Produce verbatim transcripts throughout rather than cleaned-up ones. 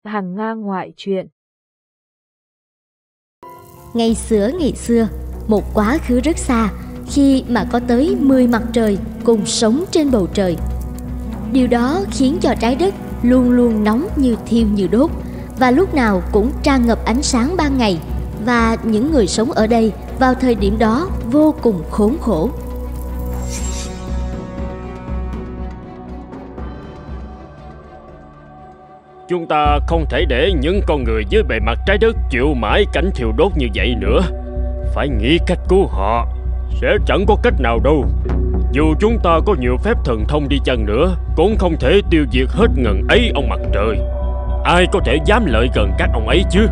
Hàng ngang ngoại truyện. Ngày xưa ngày xưa, một quá khứ rất xa, khi mà có tới mười mặt trời cùng sống trên bầu trời. Điều đó khiến cho trái đất luôn luôn nóng như thiêu như đốt, và lúc nào cũng tràn ngập ánh sáng ban ngày. Và những người sống ở đây vào thời điểm đó vô cùng khốn khổ. Chúng ta không thể để những con người dưới bề mặt trái đất chịu mãi cảnh thiêu đốt như vậy nữa. Phải nghĩ cách cứu họ. Sẽ chẳng có cách nào đâu. Dù chúng ta có nhiều phép thần thông đi chăng nữa, cũng không thể tiêu diệt hết ngần ấy ông mặt trời. Ai có thể dám lợi gần các ông ấy chứ?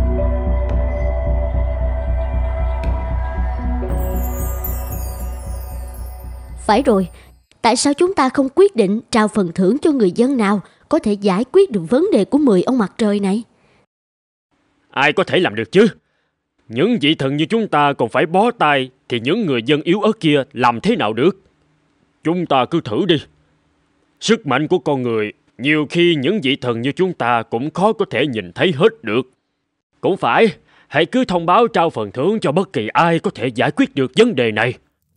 Phải rồi, tại sao chúng ta không quyết định trao phần thưởng cho người dân nào có thể giải quyết được vấn đề của mười ông mặt trời này? Ai có thể làm được chứ? Những vị thần như chúng ta còn phải bó tay, thì những người dân yếu ớt kia làm thế nào được? Chúng ta cứ thử đi. Sức mạnh của con người, nhiều khi những vị thần như chúng ta cũng khó có thể nhìn thấy hết được. Cũng phải, hãy cứ thông báo trao phần thưởng cho bất kỳ ai có thể giải quyết được vấn đề này.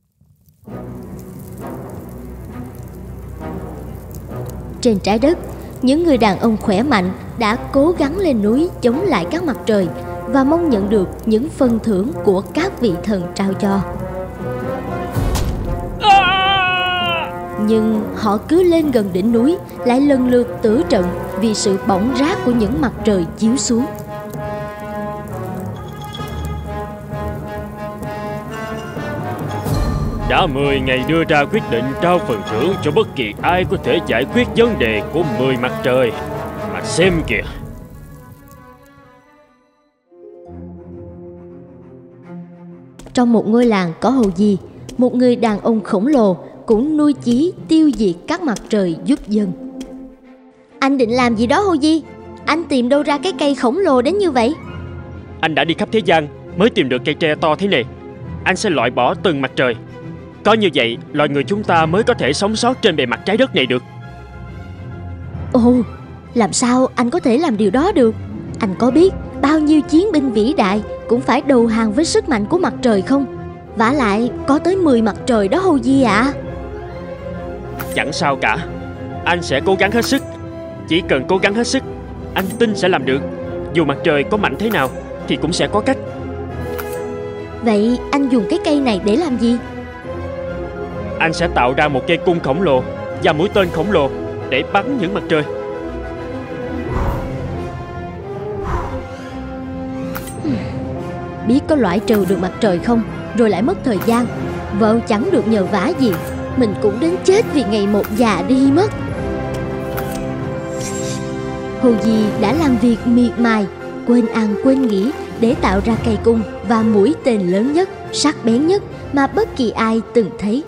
Trên trái đất, những người đàn ông khỏe mạnh đã cố gắng lên núi chống lại các mặt trời và mong nhận được những phần thưởng của các vị thần trao cho. Nhưng họ cứ lên gần đỉnh núi lại lần lượt tử trận vì sự bỏng rát của những mặt trời chiếu xuống. Đã mười ngày đưa ra quyết định trao phần thưởng cho bất kỳ ai có thể giải quyết vấn đề của mười mặt trời. Mà xem kìa. Trong một ngôi làng có hầu gì, một người đàn ông khổng lồ cũng nuôi chí tiêu diệt các mặt trời giúp dân. Anh định làm gì đó hầu gì? Anh tìm đâu ra cái cây khổng lồ đến như vậy? Anh đã đi khắp thế gian mới tìm được cây tre to thế này. Anh sẽ loại bỏ từng mặt trời. Có như vậy, loài người chúng ta mới có thể sống sót trên bề mặt trái đất này được. Ồ, làm sao anh có thể làm điều đó được? Anh có biết bao nhiêu chiến binh vĩ đại cũng phải đầu hàng với sức mạnh của mặt trời không? Vả lại có tới mười mặt trời đó hầu gì ạ? À? Chẳng sao cả. Anh sẽ cố gắng hết sức. Chỉ cần cố gắng hết sức, anh tin sẽ làm được. Dù mặt trời có mạnh thế nào thì cũng sẽ có cách. Vậy anh dùng cái cây này để làm gì? Anh sẽ tạo ra một cây cung khổng lồ và mũi tên khổng lồ để bắn những mặt trời. Biết có loại trừ được mặt trời không, rồi lại mất thời gian. Vợ chẳng được nhờ vả gì, mình cũng đến chết vì ngày một già đi mất. Hồ Di đã làm việc miệt mài, quên ăn quên nghỉ để tạo ra cây cung và mũi tên lớn nhất, sắc bén nhất mà bất kỳ ai từng thấy.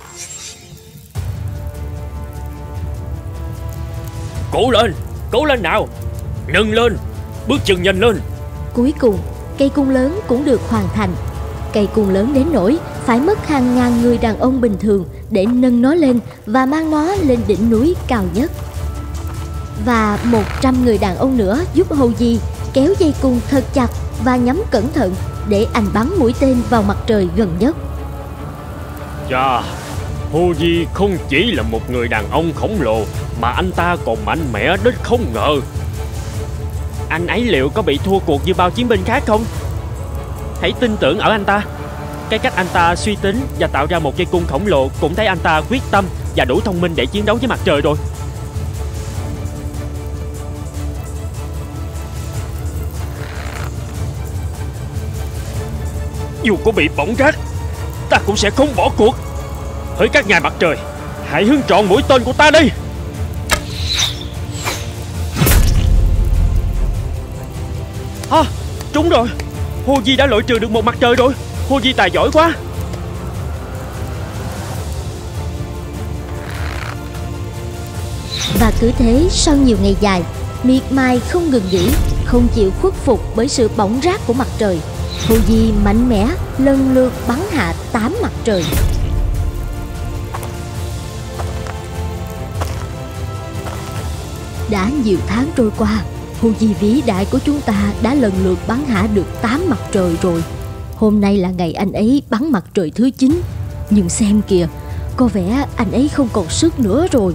Cố lên, cố lên nào, nâng lên, bước chân nhanh lên. Cuối cùng, cây cung lớn cũng được hoàn thành. Cây cung lớn đến nỗi phải mất hàng ngàn người đàn ông bình thường để nâng nó lên và mang nó lên đỉnh núi cao nhất. Và một trăm người đàn ông nữa giúp Hồ Di kéo dây cung thật chặt và nhắm cẩn thận để anh bắn mũi tên vào mặt trời gần nhất. Chà, Hồ Di không chỉ là một người đàn ông khổng lồ mà anh ta còn mạnh mẽ đến không ngờ. Anh ấy liệu có bị thua cuộc như bao chiến binh khác không? Hãy tin tưởng ở anh ta. Cái cách anh ta suy tính và tạo ra một cây cung khổng lồ cũng thấy anh ta quyết tâm và đủ thông minh để chiến đấu với mặt trời rồi. Dù có bị bỏng rát, ta cũng sẽ không bỏ cuộc. Hỡi các ngài mặt trời, hãy hướng trọn mũi tên của ta đi. À, trúng rồi. Hồ Di đã loại trừ được một mặt trời rồi. Hồ Di tài giỏi quá. Và cứ thế sau nhiều ngày dài, miệt mài không ngừng nghỉ, không chịu khuất phục bởi sự bỏng rát của mặt trời, Hồ Di mạnh mẽ lần lượt bắn hạ tám mặt trời. Đã nhiều tháng trôi qua, Hồ Di vĩ đại của chúng ta đã lần lượt bắn hạ được tám mặt trời rồi. Hôm nay là ngày anh ấy bắn mặt trời thứ chín. Nhưng xem kìa, có vẻ anh ấy không còn sức nữa rồi.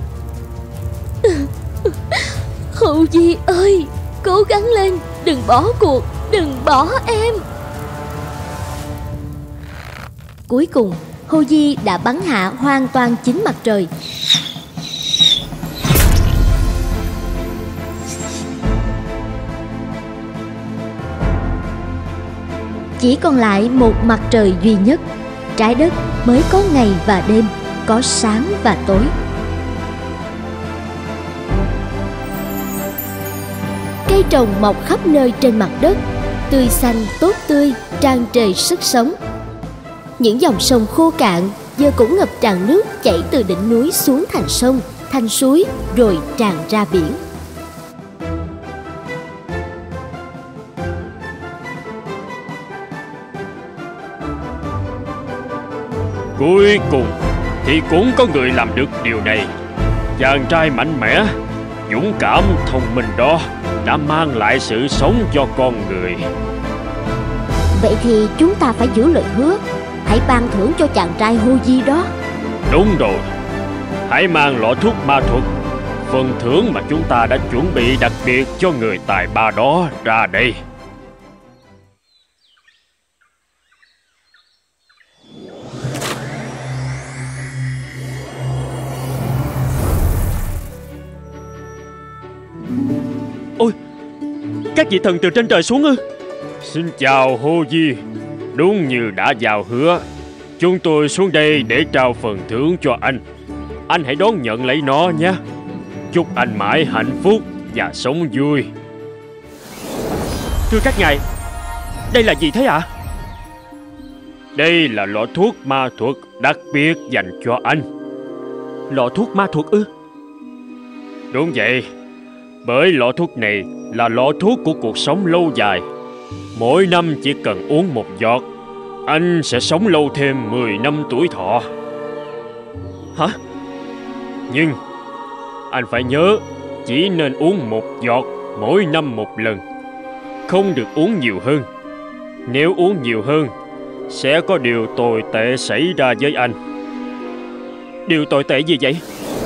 Hồ Di ơi, cố gắng lên, đừng bỏ cuộc, đừng bỏ em. Cuối cùng, Hồ Di đã bắn hạ hoàn toàn chín mặt trời. Chỉ còn lại một mặt trời duy nhất. Trái đất mới có ngày và đêm, có sáng và tối. Cây trồng mọc khắp nơi trên mặt đất, tươi xanh tốt tươi, tràn trề sức sống. Những dòng sông khô cạn giờ cũng ngập tràn nước chảy từ đỉnh núi xuống thành sông, thành suối, rồi tràn ra biển. Cuối cùng thì cũng có người làm được điều này. Chàng trai mạnh mẽ, dũng cảm, thông minh đó đã mang lại sự sống cho con người. Vậy thì chúng ta phải giữ lời hứa. Hãy ban thưởng cho chàng trai Hồ Di đó. Đúng rồi. Hãy mang lọ thuốc ma thuật, phần thưởng mà chúng ta đã chuẩn bị đặc biệt cho người tài ba đó ra đây. Ôi, các vị thần từ trên trời xuống ư? Xin chào Hồ Di. Đúng như đã giao hứa, chúng tôi xuống đây để trao phần thưởng cho anh. Anh hãy đón nhận lấy nó nhé. Chúc anh mãi hạnh phúc và sống vui. Thưa các ngài, đây là gì thế ạ? À? Đây là lọ thuốc ma thuật đặc biệt dành cho anh. Lọ thuốc ma thuật ư? Đúng vậy. Bởi lọ thuốc này là lọ thuốc của cuộc sống lâu dài. Mỗi năm chỉ cần uống một giọt, anh sẽ sống lâu thêm mười năm tuổi thọ. Hả? Nhưng anh phải nhớ, chỉ nên uống một giọt mỗi năm một lần, không được uống nhiều hơn. Nếu uống nhiều hơn, sẽ có điều tồi tệ xảy ra với anh. Điều tồi tệ gì vậy?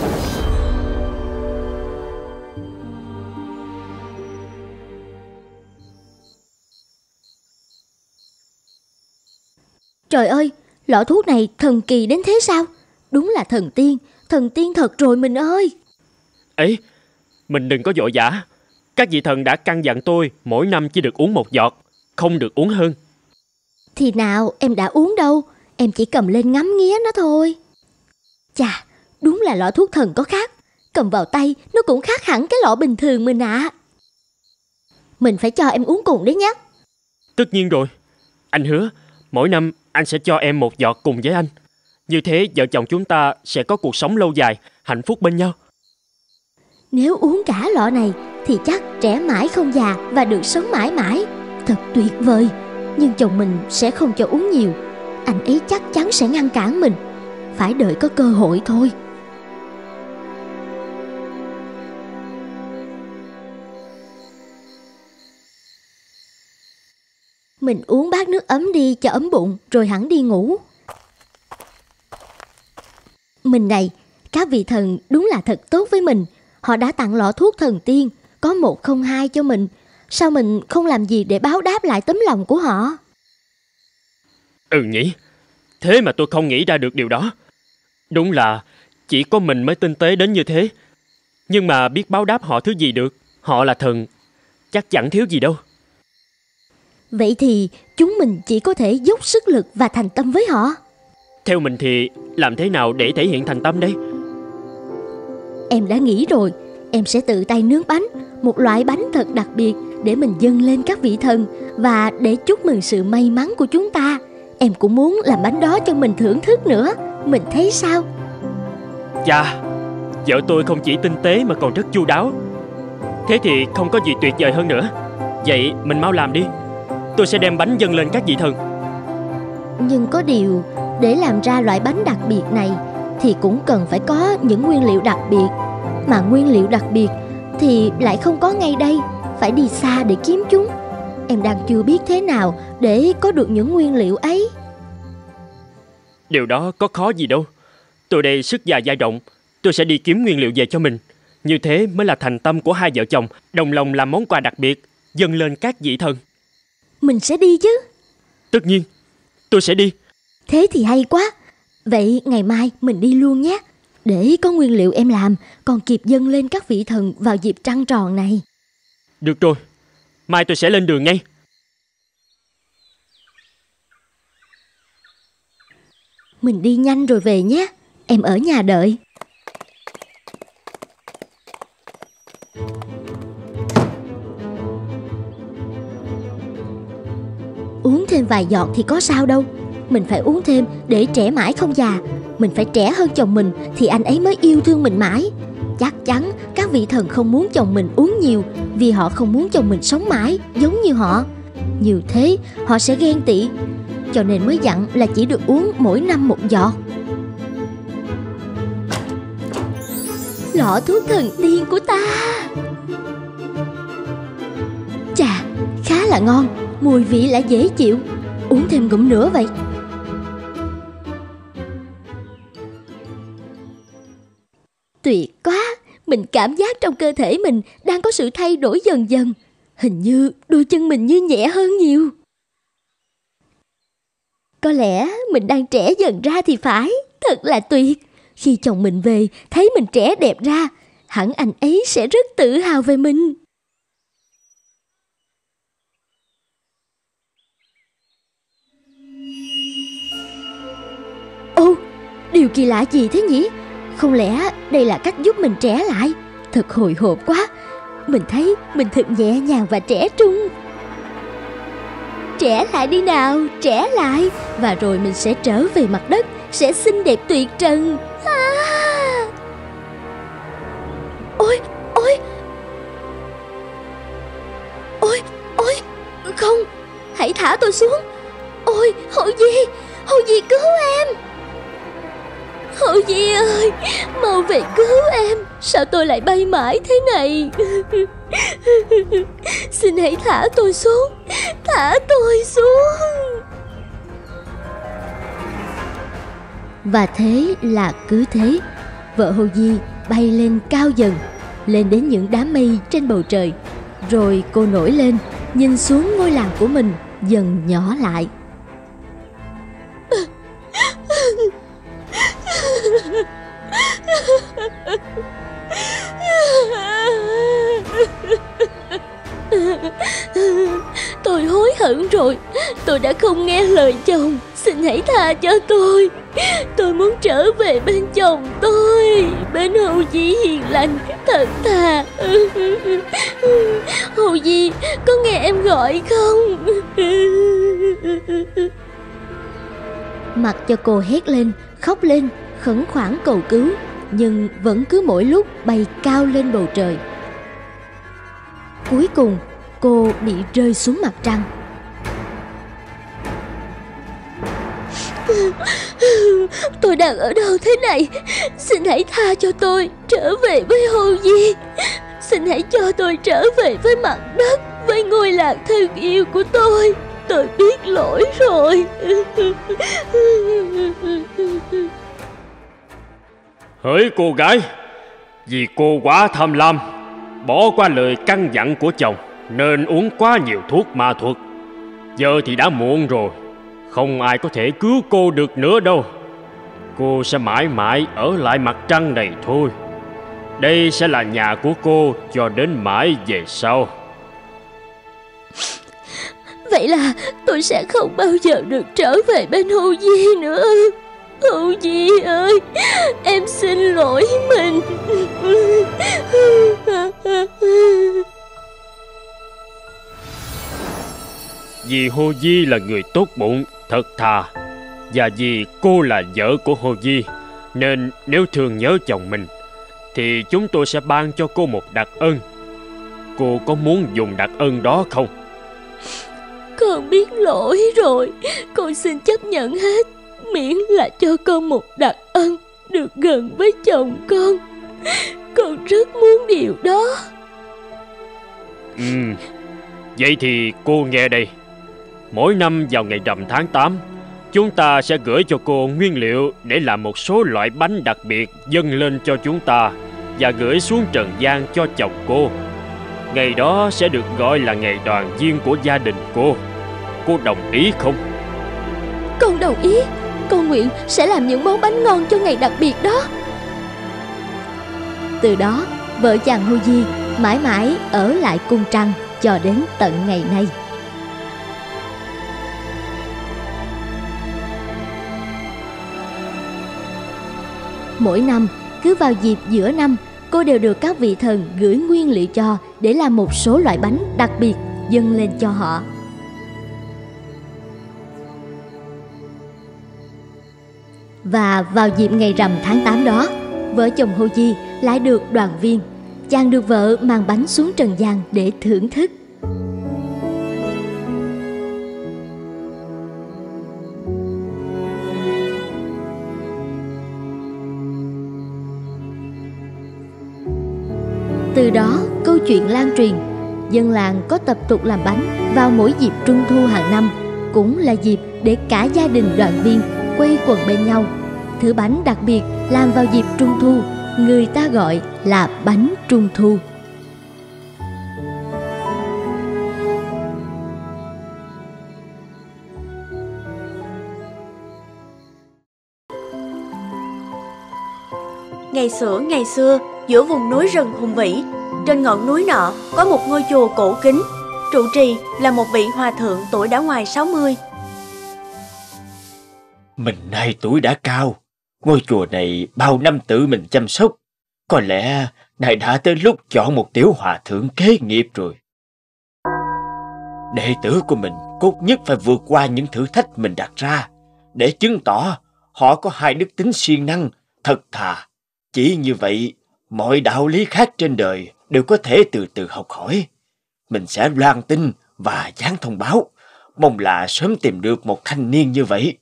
Trời ơi, lọ thuốc này thần kỳ đến thế sao? Đúng là thần tiên, thần tiên thật rồi mình ơi. Ấy, mình đừng có vội vã. Các vị thần đã căn dặn tôi mỗi năm chỉ được uống một giọt, không được uống hơn. Thì nào, em đã uống đâu, em chỉ cầm lên ngắm nghía nó thôi. Chà, đúng là lọ thuốc thần có khác. Cầm vào tay, nó cũng khác hẳn cái lọ bình thường mình ạ. À. Mình phải cho em uống cùng đấy nhé. Tất nhiên rồi. Anh hứa, mỗi năm anh sẽ cho em một giọt cùng với anh. Như thế vợ chồng chúng ta sẽ có cuộc sống lâu dài, hạnh phúc bên nhau. Nếu uống cả lọ này thì chắc trẻ mãi không già và được sống mãi mãi. Thật tuyệt vời. Nhưng chồng mình sẽ không cho uống nhiều. Anh ấy chắc chắn sẽ ngăn cản mình. Phải đợi có cơ hội thôi. Mình uống bát nước ấm đi cho ấm bụng, rồi hẳn đi ngủ. Mình này, các vị thần đúng là thật tốt với mình. Họ đã tặng lọ thuốc thần tiên, có một không hai cho mình. Sao mình không làm gì để báo đáp lại tấm lòng của họ? Ừ nhỉ, thế mà tôi không nghĩ ra được điều đó. Đúng là chỉ có mình mới tinh tế đến như thế. Nhưng mà biết báo đáp họ thứ gì được. Họ là thần, chắc chẳng thiếu gì đâu. Vậy thì chúng mình chỉ có thể dốc sức lực và thành tâm với họ. Theo mình thì làm thế nào để thể hiện thành tâm đây? Em đã nghĩ rồi. Em sẽ tự tay nướng bánh, một loại bánh thật đặc biệt để mình dâng lên các vị thần và để chúc mừng sự may mắn của chúng ta. Em cũng muốn làm bánh đó cho mình thưởng thức nữa. Mình thấy sao? Chà, vợ tôi không chỉ tinh tế mà còn rất chu đáo. Thế thì không có gì tuyệt vời hơn nữa. Vậy mình mau làm đi. Tôi sẽ đem bánh dâng lên các vị thần. Nhưng có điều, để làm ra loại bánh đặc biệt này thì cũng cần phải có những nguyên liệu đặc biệt. Mà nguyên liệu đặc biệt thì lại không có ngay đây. phải đi xa để kiếm chúng. Em đang chưa biết thế nào để có được những nguyên liệu ấy. Điều đó có khó gì đâu. Tôi đây sức già dai động, tôi sẽ đi kiếm nguyên liệu về cho mình. Như thế mới là thành tâm của hai vợ chồng, đồng lòng làm món quà đặc biệt dâng lên các vị thần. Mình sẽ đi chứ? Tất nhiên, tôi sẽ đi. Thế thì hay quá. Vậy ngày mai mình đi luôn nhé. Để có nguyên liệu em làm, còn kịp dâng lên các vị thần vào dịp trăng tròn này. Được rồi, mai tôi sẽ lên đường ngay. Mình đi nhanh rồi về nhé. Em ở nhà đợi. Uống thêm vài giọt thì có sao đâu. Mình phải uống thêm để trẻ mãi không già. Mình phải trẻ hơn chồng mình thì anh ấy mới yêu thương mình mãi. Chắc chắn các vị thần không muốn chồng mình uống nhiều, vì họ không muốn chồng mình sống mãi giống như họ. Như thế họ sẽ ghen tị, cho nên mới dặn là chỉ được uống mỗi năm một giọt. Lọ thuốc thần tiên của ta. Chà, khá là ngon, mùi vị lại dễ chịu. Uống thêm ngụm nữa vậy. Tuyệt quá, mình cảm giác trong cơ thể mình đang có sự thay đổi dần dần. Hình như đôi chân mình như nhẹ hơn nhiều. Có lẽ mình đang trẻ dần ra thì phải. Thật là tuyệt. Khi chồng mình về thấy mình trẻ đẹp ra, hẳn anh ấy sẽ rất tự hào về mình. Ô, điều kỳ lạ gì thế nhỉ? Không lẽ đây là cách giúp mình trẻ lại? Thật hồi hộp quá. Mình thấy mình thật nhẹ nhàng và trẻ trung. Trẻ lại đi nào, trẻ lại. Và rồi mình sẽ trở về mặt đất, sẽ xinh đẹp tuyệt trần. À! Ôi, ôi Ôi, ôi Không, hãy thả tôi xuống. Ôi, Hậu Di, Hậu Di cứu em. Hậu Di ơi, mau về cứu em. Sao tôi lại bay mãi thế này? Xin hãy thả tôi xuống. Thả tôi xuống. Và thế là cứ thế, vợ Hậu Di bay lên cao dần, lên đến những đám mây trên bầu trời. Rồi cô nổi lên, nhìn xuống ngôi làng của mình dần nhỏ lại. Tôi hối hận rồi. Tôi đã không nghe lời chồng. Xin hãy tha cho tôi. Tôi muốn trở về bên chồng tôi, bên Hậu Di hiền lành, thật thà. Hậu Di, có nghe em gọi không? Mặc cho cô hét lên, khóc lên, khẩn khoản cầu cứu, nhưng vẫn cứ mỗi lúc bay cao lên bầu trời. Cuối cùng cô bị rơi xuống mặt trăng. Tôi đang ở đâu thế này? Xin hãy tha cho tôi, trở về với Hậu Di. Xin hãy cho tôi trở về với mặt đất, với ngôi làng thân yêu của tôi. Tôi biết lỗi rồi. Hỡi cô gái, vì cô quá tham lam, bỏ qua lời căn dặn của chồng, nên uống quá nhiều thuốc ma thuật. Giờ thì đã muộn rồi, không ai có thể cứu cô được nữa đâu. Cô sẽ mãi mãi ở lại mặt trăng này thôi. Đây sẽ là nhà của cô cho đến mãi về sau. Vậy là tôi sẽ không bao giờ được trở về bên Hậu Di nữa. Hậu Di ơi, em xin lỗi mình. Vì Hồ Di là người tốt bụng, thật thà, và vì cô là vợ của Hồ Di, nên nếu thương nhớ chồng mình thì chúng tôi sẽ ban cho cô một đặc ân. Cô có muốn dùng đặc ân đó không? Con biết lỗi rồi. Con xin chấp nhận hết, miễn là cho con một đặc ân, được gần với chồng con. Con rất muốn điều đó. Ừ, vậy thì cô nghe đây. Mỗi năm vào ngày rằm tháng tám, chúng ta sẽ gửi cho cô nguyên liệu để làm một số loại bánh đặc biệt dâng lên cho chúng ta và gửi xuống trần gian cho chồng cô. Ngày đó sẽ được gọi là ngày đoàn viên của gia đình cô. Cô đồng ý không? Con đồng ý. Con nguyện sẽ làm những món bánh ngon cho ngày đặc biệt đó. Từ đó, vợ chàng Hồ Di mãi mãi ở lại cung trăng cho đến tận ngày nay. Mỗi năm, cứ vào dịp giữa năm, cô đều được các vị thần gửi nguyên liệu cho để làm một số loại bánh đặc biệt dâng lên cho họ. Và vào dịp ngày rằm tháng tám đó, vợ chồng Hồ Di lại được đoàn viên. Chàng được vợ mang bánh xuống trần gian để thưởng thức. Từ đó, câu chuyện lan truyền. Dân làng có tập tục làm bánh vào mỗi dịp Trung thu hàng năm, cũng là dịp để cả gia đình đoàn viên quây quần bên nhau. Thứ bánh đặc biệt làm vào dịp Trung thu, người ta gọi là bánh Trung thu. Ngày xưa ngày xưa, giữa vùng núi rừng hùng vĩ, trên ngọn núi nọ có một ngôi chùa cổ kính. Trụ trì là một vị hòa thượng tuổi đã ngoài sáu mươi. Mình nay tuổi đã cao, ngôi chùa này bao năm tự mình chăm sóc. Có lẽ nay đã tới lúc chọn một tiểu hòa thượng kế nghiệp rồi. Đệ tử của mình cốt nhất phải vượt qua những thử thách mình đặt ra, để chứng tỏ họ có hai đức tính siêng năng, thật thà. Chỉ như vậy, mọi đạo lý khác trên đời đều có thể từ từ học hỏi. Mình sẽ loan tin và dán thông báo, mong là sớm tìm được một thanh niên như vậy.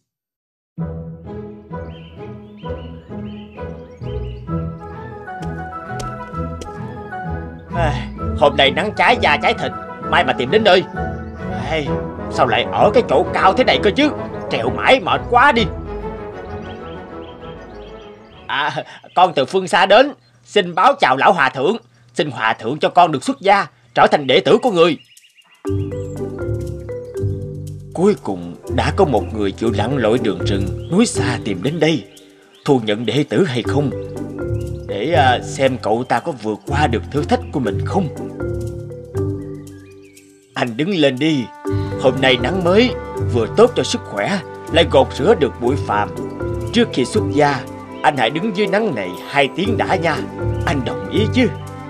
À, hôm nay nắng cháy da cháy thịt, mai mà tìm đến nơi. À, sao lại ở cái chỗ cao thế này cơ chứ? Trèo mãi mệt quá đi. À, con từ phương xa đến, xin báo chào lão hòa thượng. Xin hòa thượng cho con được xuất gia, trở thành đệ tử của người. Cuối cùng đã có một người chịu lặn lội đường rừng, núi xa tìm đến đây. Thu nhận đệ tử hay không, để uh, xem cậu ta có vượt qua được thử thách của mình không. Anh đứng lên đi. Hôm nay nắng mới, vừa tốt cho sức khỏe, lại gột rửa được bụi phàm. Trước khi xuất gia, anh hãy đứng dưới nắng này hai tiếng đã nha. Anh đồng ý chứ?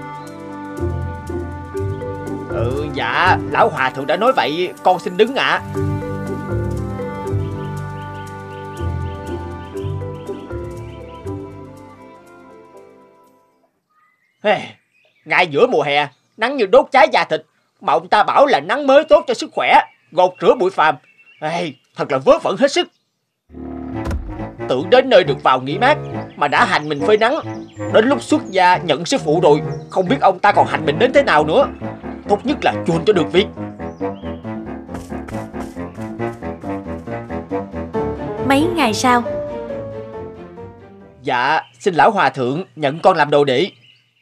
Ừ, dạ, lão hòa thượng đã nói vậy, con xin đứng ạ. À. Hey, ngay giữa mùa hè, nắng như đốt cháy da thịt, mà ông ta bảo là nắng mới tốt cho sức khỏe, gột rửa bụi phàm. Hey, thật là vớ vẩn hết sức. Tưởng đến nơi được vào nghỉ mát mà đã hành mình phơi nắng. Đến lúc xuất gia nhận sư phụ rồi, không biết ông ta còn hành mình đến thế nào nữa. Tốt nhất là chuồn cho được việc. Mấy ngày sau. Dạ, xin lão hòa thượng nhận con làm đồ đệ.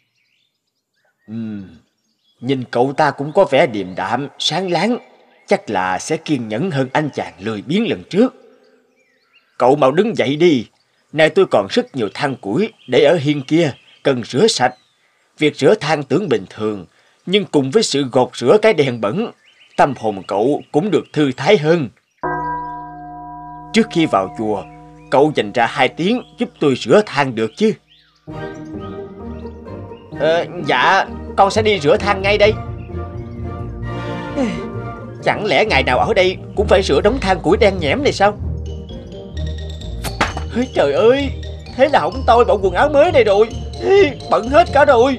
Uhm, nhìn cậu ta cũng có vẻ điềm đạm, sáng láng, chắc là sẽ kiên nhẫn hơn anh chàng lười biếng lần trước. Cậu mau đứng dậy đi. Nay tôi còn rất nhiều than củi để ở hiên kia, cần rửa sạch. Việc rửa than tưởng bình thường, nhưng cùng với sự gột rửa cái đèn bẩn, tâm hồn cậu cũng được thư thái hơn. Trước khi vào chùa, cậu dành ra hai tiếng giúp tôi rửa than được chứ? Ờ, dạ, con sẽ đi rửa than ngay đây. Chẳng lẽ ngày nào ở đây cũng phải rửa đống than củi đen nhẽm này sao? Trời ơi, thế là hỏng tôi bộ quần áo mới này rồi, bận hết cả rồi.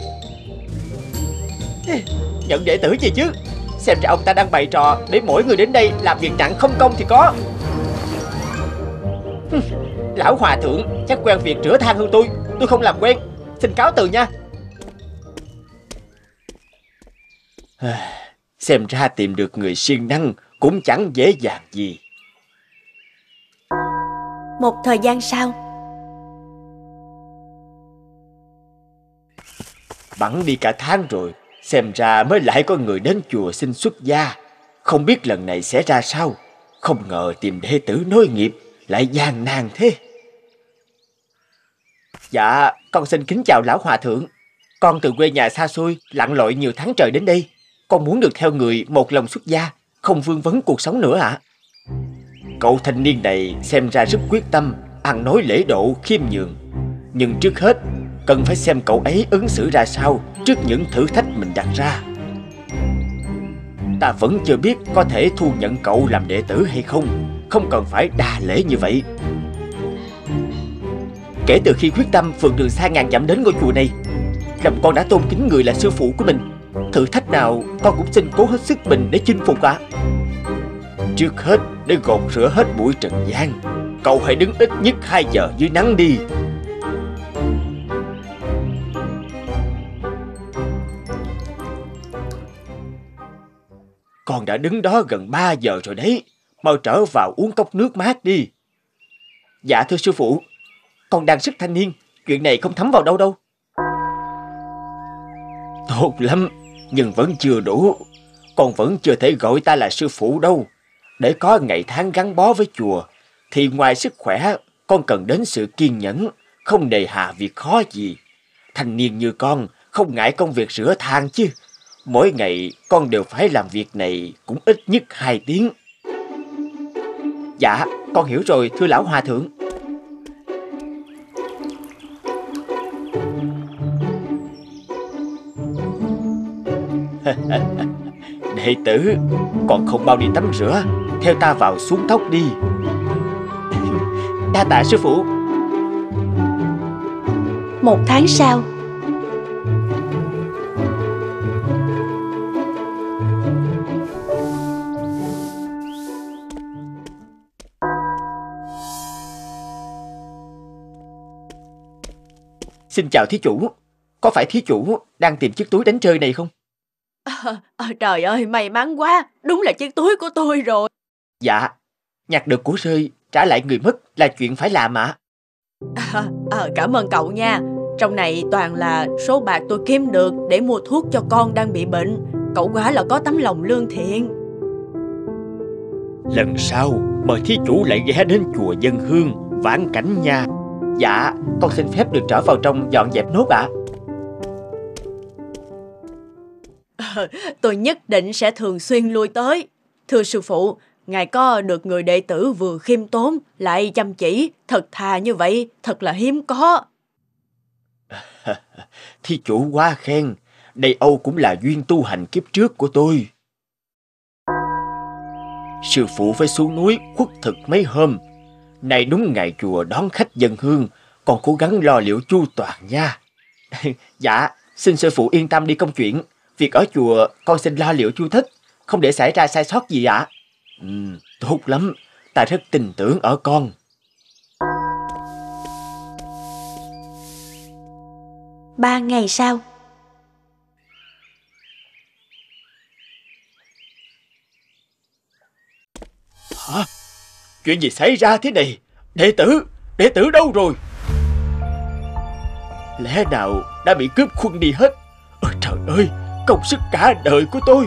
Nhận đệ tử gì chứ? Xem ra ông ta đang bày trò để mỗi người đến đây làm việc nặng không công thì có. Lão hòa thượng chắc quen việc rửa than hơn tôi. Tôi không làm quen, xin cáo từ nha. Xem ra tìm được người siêng năng cũng chẳng dễ dàng gì. Một thời gian sau. Bẵng đi cả tháng rồi, xem ra mới lại có người đến chùa xin xuất gia. Không biết lần này sẽ ra sao. Không ngờ tìm đệ tử nối nghiệp lại gian nan thế. Dạ, con xin kính chào lão hòa thượng. Con từ quê nhà xa xôi lặn lội nhiều tháng trời đến đây. Con muốn được theo người một lòng xuất gia, không vương vấn cuộc sống nữa ạ. À. Cậu thanh niên này xem ra rất quyết tâm, ăn nói lễ độ, khiêm nhường. Nhưng trước hết, cần phải xem cậu ấy ứng xử ra sao trước những thử thách mình đặt ra. Ta vẫn chưa biết có thể thu nhận cậu làm đệ tử hay không. Không cần phải đa lễ như vậy. Kể từ khi quyết tâm vượt đường xa ngàn dặm đến ngôi chùa này, lòng con đã tôn kính người là sư phụ của mình. Thử thách nào con cũng xin cố hết sức mình để chinh phục ạ. À. Trước hết, để gột rửa hết bụi trần gian, cậu hãy đứng ít nhất hai giờ dưới nắng đi. Con đã đứng đó gần ba giờ rồi đấy. Mau trở vào uống cốc nước mát đi. Dạ thưa sư phụ, con đang sức thanh niên, chuyện này không thấm vào đâu đâu. Tốt lắm, nhưng vẫn chưa đủ. Con vẫn chưa thể gọi ta là sư phụ đâu. Để có ngày tháng gắn bó với chùa, thì ngoài sức khỏe, con cần đến sự kiên nhẫn, không nề hà việc khó gì. Thanh niên như con, không ngại công việc rửa than chứ. Mỗi ngày con đều phải làm việc này cũng ít nhất hai tiếng. Dạ, con hiểu rồi thưa lão hòa thượng. Đệ tử, còn không mau đi tắm rửa, theo ta vào xuống thóc đi. Đa tạ sư phụ. Một tháng sau. Xin chào thí chủ, có phải thí chủ đang tìm chiếc túi đánh rơi này không? À, à, trời ơi, may mắn quá, đúng là chiếc túi của tôi rồi. Dạ, nhặt được của rơi, trả lại người mất là chuyện phải làm ạ. À, à, cảm ơn cậu nha, trong này toàn là số bạc tôi kiếm được để mua thuốc cho con đang bị bệnh. Cậu quá là có tấm lòng lương thiện. Lần sau, mời thí chủ lại ghé đến chùa Dân Hương, Vãn Cảnh nha. Dạ, con xin phép được trở vào trong dọn dẹp nốt ạ. À, tôi nhất định sẽ thường xuyên lui tới. Thưa sư phụ, ngài có được người đệ tử vừa khiêm tốn lại chăm chỉ, thật thà như vậy, thật là hiếm có. Thí chủ quá khen, đây Âu cũng là duyên tu hành kiếp trước của tôi. Sư phụ phải xuống núi khuất thực mấy hôm. Nay đúng ngày chùa đón khách dân hương, còn cố gắng lo liệu chu toàn nha. Dạ, xin sư phụ yên tâm đi công chuyện. Việc ở chùa con xin lo liệu chu thích, không để xảy ra sai sót gì ạ. Ừ, tốt lắm, ta rất tin tưởng ở con. Ba ngày sau. Hả? Chuyện gì xảy ra thế này? Đệ tử, đệ tử đâu rồi? Lẽ nào đã bị cướp khuân đi hết? Ôi trời ơi, công sức cả đời của tôi.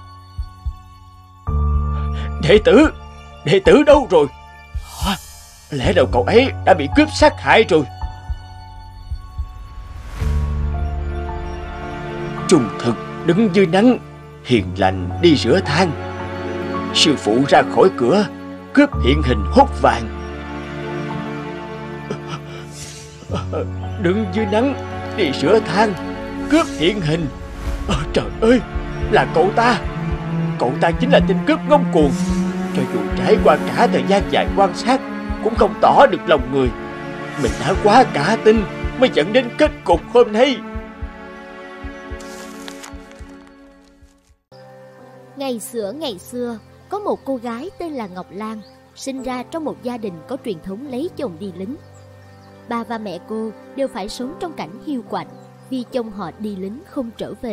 Đệ tử, đệ tử đâu rồi? Hả? Lẽ nào cậu ấy đã bị cướp sát hại rồi? Trung thực đứng dưới nắng, hiền lành đi rửa than. Sư phụ ra khỏi cửa, cướp hiện hình hốt vàng. Đứng dưới nắng, đi rửa than, cướp hiện hình. Ôi trời ơi, là cậu ta. Cậu ta chính là tên cướp ngông cuồng. Cho dù trải qua cả thời gian dài quan sát, cũng không tỏ được lòng người. Mình đã quá cả tin mới dẫn đến kết cục hôm nay. Ngày xưa ngày xưa, có một cô gái tên là Ngọc Lan, sinh ra trong một gia đình có truyền thống lấy chồng đi lính. Ba và mẹ cô đều phải sống trong cảnh hiu quạnh vì chồng họ đi lính không trở về,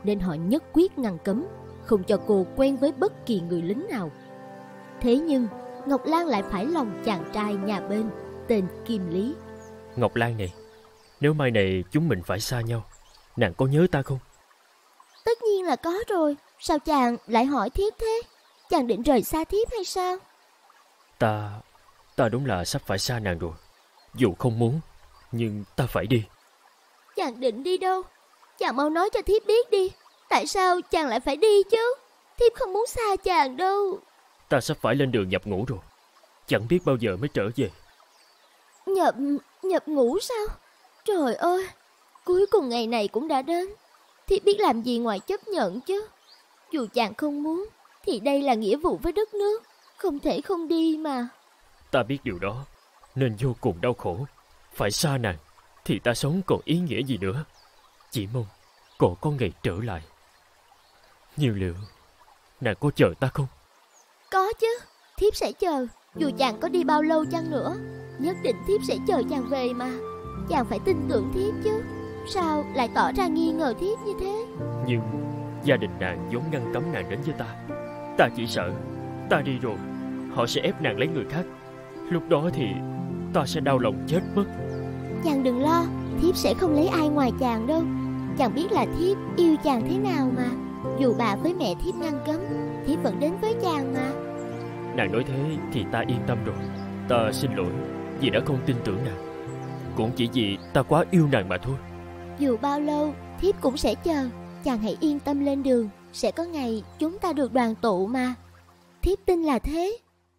nên họ nhất quyết ngăn cấm, không cho cô quen với bất kỳ người lính nào. Thế nhưng Ngọc Lan lại phải lòng chàng trai nhà bên tên Kim Lý. Ngọc Lan này, nếu mai này chúng mình phải xa nhau, nàng có nhớ ta không? Tất nhiên là có rồi. Sao chàng lại hỏi thiếp thế? Chàng định rời xa thiếp hay sao? Ta... ta đúng là sắp phải xa nàng rồi. Dù không muốn, nhưng ta phải đi. Chàng định đi đâu? Chàng mau nói cho thiếp biết đi. Tại sao chàng lại phải đi chứ? Thiếp không muốn xa chàng đâu. Ta sắp phải lên đường nhập ngũ rồi. Chẳng biết bao giờ mới trở về. Nhập... nhập ngũ sao? Trời ơi, cuối cùng ngày này cũng đã đến. Thiếp biết làm gì ngoài chấp nhận chứ. Dù chàng không muốn, thì đây là nghĩa vụ với đất nước, không thể không đi mà. Ta biết điều đó, nên vô cùng đau khổ. Phải xa nàng, thì ta sống còn ý nghĩa gì nữa. Chỉ mong còn có ngày trở lại. Nhiều liệu, nàng có chờ ta không? Có chứ, thiếp sẽ chờ. Dù chàng có đi bao lâu chăng nữa, nhất định thiếp sẽ chờ chàng về mà. Chàng phải tin tưởng thiếp chứ. Sao lại tỏ ra nghi ngờ thiếp như thế? Nhưng gia đình nàng vốn ngăn cấm nàng đến với ta. Ta chỉ sợ ta đi rồi, họ sẽ ép nàng lấy người khác. Lúc đó thì ta sẽ đau lòng chết mất. Chàng đừng lo, thiếp sẽ không lấy ai ngoài chàng đâu. Chàng biết là thiếp yêu chàng thế nào mà. Dù bà với mẹ thiếp ngăn cấm, thiếp vẫn đến với chàng mà. Nàng nói thế thì ta yên tâm rồi. Ta xin lỗi vì đã không tin tưởng nàng. Cũng chỉ vì ta quá yêu nàng mà thôi. Dù bao lâu, thiếp cũng sẽ chờ. Chàng hãy yên tâm lên đường. Sẽ có ngày chúng ta được đoàn tụ mà. Thiếp tin là thế.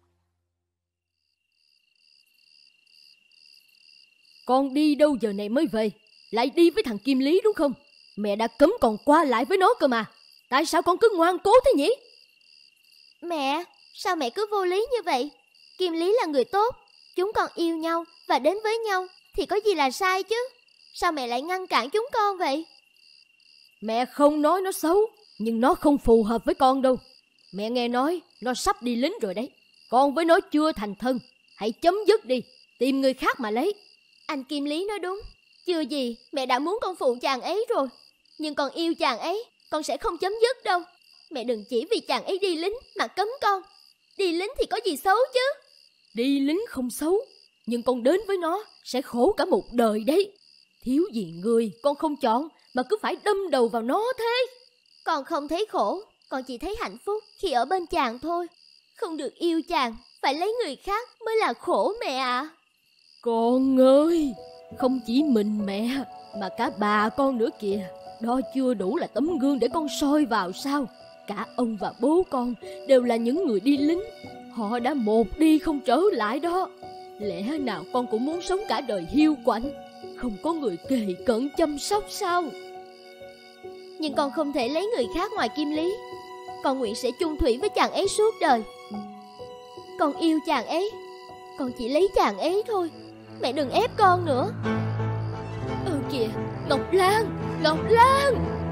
Con đi đâu giờ này mới về? Lại đi với thằng Kim Lý đúng không? Mẹ đã cấm con qua lại với nó cơ mà. Tại sao con cứ ngoan cố thế nhỉ? Mẹ, sao mẹ cứ vô lý như vậy? Kim Lý là người tốt. Chúng con yêu nhau và đến với nhau thì có gì là sai chứ? Sao mẹ lại ngăn cản chúng con vậy? Mẹ không nói nó xấu, nhưng nó không phù hợp với con đâu. Mẹ nghe nói nó sắp đi lính rồi đấy. Con với nó chưa thành thân. Hãy chấm dứt đi, tìm người khác mà lấy. Anh Kim Lý nói đúng. Chưa gì mẹ đã muốn con phụ chàng ấy rồi. Nhưng con yêu chàng ấy, con sẽ không chấm dứt đâu. Mẹ đừng chỉ vì chàng ấy đi lính mà cấm con. Đi lính thì có gì xấu chứ? Đi lính không xấu, nhưng con đến với nó sẽ khổ cả một đời đấy. Thiếu gì người con không chọn mà cứ phải đâm đầu vào nó thế. Con không thấy khổ, con chỉ thấy hạnh phúc khi ở bên chàng thôi. Không được yêu chàng, phải lấy người khác mới là khổ mẹ ạ. À. Con ơi, không chỉ mình mẹ mà cả bà con nữa kìa. Đó chưa đủ là tấm gương để con soi vào sao? Cả ông và bố con đều là những người đi lính. Họ đã một đi không trở lại đó. Lẽ nào con cũng muốn sống cả đời hiu quạnh, không có người kề cận chăm sóc sao? Nhưng con không thể lấy người khác ngoài Kim Lý. Con nguyện sẽ chung thủy với chàng ấy suốt đời. Con yêu chàng ấy, con chỉ lấy chàng ấy thôi. Mẹ đừng ép con nữa. Ừ kìa, Ngọc Lan, Ngọc Lan.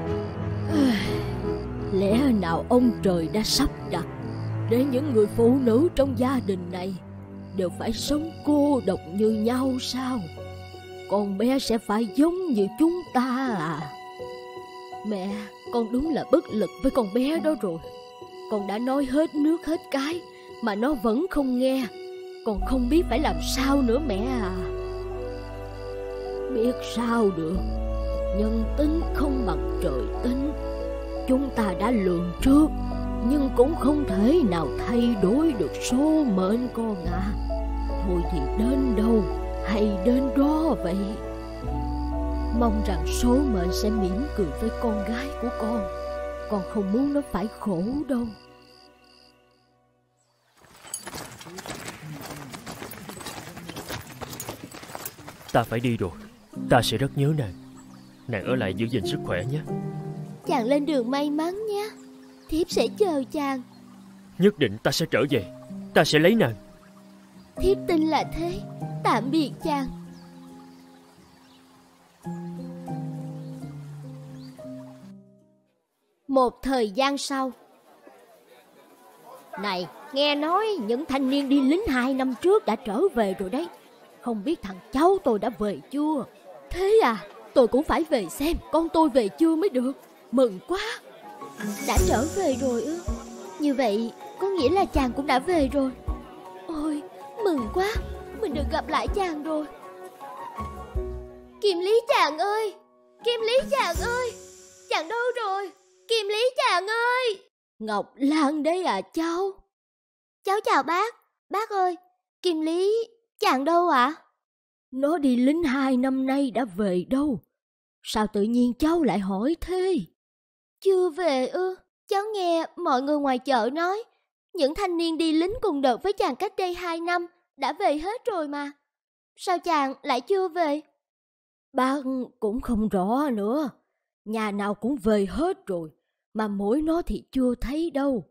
Lẽ nào ông trời đã sắp đặt để những người phụ nữ trong gia đình này đều phải sống cô độc như nhau sao? Con bé sẽ phải giống như chúng ta à? Mẹ, con đúng là bất lực với con bé đó rồi. Con đã nói hết nước hết cái mà nó vẫn không nghe. Con không biết phải làm sao nữa mẹ à. Biết sao được, nhân tính không bằng trời tính. Chúng ta đã lường trước, nhưng cũng không thể nào thay đổi được số mệnh con à. Thôi thì đến đâu hay đến đó vậy. Mong rằng số mệnh sẽ mỉm cười với con gái của con. Con không muốn nó phải khổ đâu. Ta phải đi rồi. Ta sẽ rất nhớ nàng. Nàng ở lại giữ gìn sức khỏe nhé. Chàng lên đường may mắn nhé. Thiếp sẽ chờ chàng. Nhất định ta sẽ trở về. Ta sẽ lấy nàng. Thiếp tin là thế. Tạm biệt chàng. Một thời gian sau. Này, nghe nói những thanh niên đi lính hai năm trước đã trở về rồi đấy. Không biết thằng cháu tôi đã về chưa? Thế à, tôi cũng phải về xem con tôi về chưa mới được. Mừng quá. Đã trở về rồi ư? Như vậy có nghĩa là chàng cũng đã về rồi. Ôi, mừng quá, mình được gặp lại chàng rồi. Kim Lý chàng ơi, Kim Lý chàng ơi, chàng đâu rồi? Kim Lý chàng ơi. Ngọc Lan đấy à cháu? Cháu chào bác. Bác ơi, Kim Lý chàng đâu ạ? À? Nó đi lính hai năm nay đã về đâu? Sao tự nhiên cháu lại hỏi thế? Chưa về ư? Cháu nghe mọi người ngoài chợ nói những thanh niên đi lính cùng đợt với chàng cách đây hai năm đã về hết rồi mà. Sao chàng lại chưa về? Bác cũng không rõ nữa. Nhà nào cũng về hết rồi, mà mỗi nó thì chưa thấy đâu.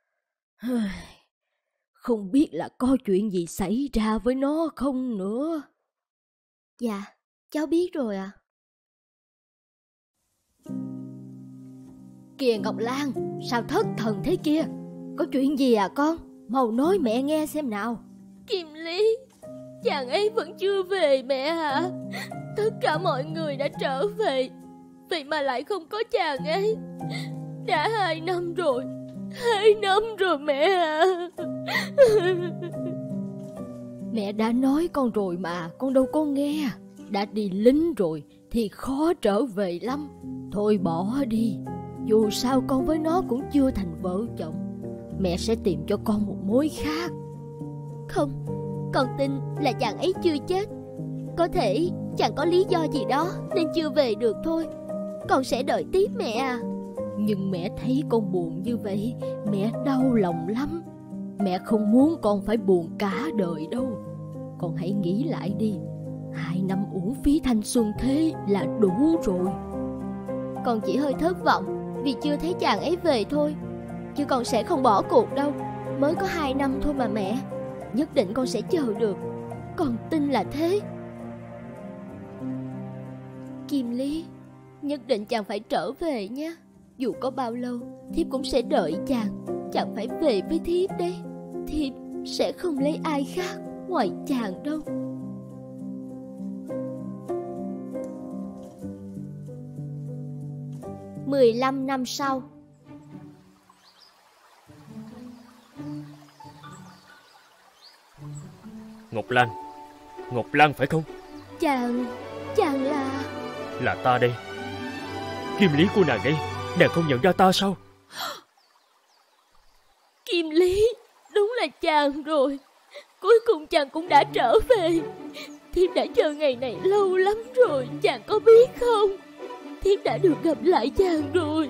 Không biết là có chuyện gì xảy ra với nó không nữa. Dạ, cháu biết rồi ạ. À. Kìa Ngọc Lan, sao thất thần thế kia? Có chuyện gì à con? Mau nói mẹ nghe xem nào. Kim Lý, chàng ấy vẫn chưa về mẹ ạ. Tất cả mọi người đã trở về, vậy mà lại không có chàng ấy. Đã hai năm rồi, hai năm rồi mẹ ạ. Mẹ đã nói con rồi mà, con đâu có nghe. Đã đi lính rồi thì khó trở về lắm. Thôi bỏ đi, dù sao con với nó cũng chưa thành vợ chồng. Mẹ sẽ tìm cho con một mối khác. Không, con tin là chàng ấy chưa chết. Có thể chàng có lý do gì đó nên chưa về được thôi. Con sẽ đợi tiếp mẹ à. Nhưng mẹ thấy con buồn như vậy, mẹ đau lòng lắm. Mẹ không muốn con phải buồn cả đời đâu. Con hãy nghĩ lại đi. Hai năm uổng phí thanh xuân thế là đủ rồi. Con chỉ hơi thất vọng vì chưa thấy chàng ấy về thôi, chứ con sẽ không bỏ cuộc đâu. Mới có hai năm thôi mà mẹ. Nhất định con sẽ chờ được. Con tin là thế. Kim Lý, nhất định chàng phải trở về nhé. Dù có bao lâu, thiếp cũng sẽ đợi chàng. Chàng phải về với thiếp đấy. Thiếp sẽ không lấy ai khác ngoài chàng đâu. Mười lăm năm sau. Ngọc Lan, Ngọc Lan phải không? Chàng, chàng là... Là ta đây. Kim Lý của nàng đây, nàng không nhận ra ta sao? Kim Lý, đúng là chàng rồi. Cuối cùng chàng cũng đã trở về. Thiếp đã chờ ngày này lâu lắm rồi, chàng có biết không? Thiếp đã được gặp lại chàng rồi.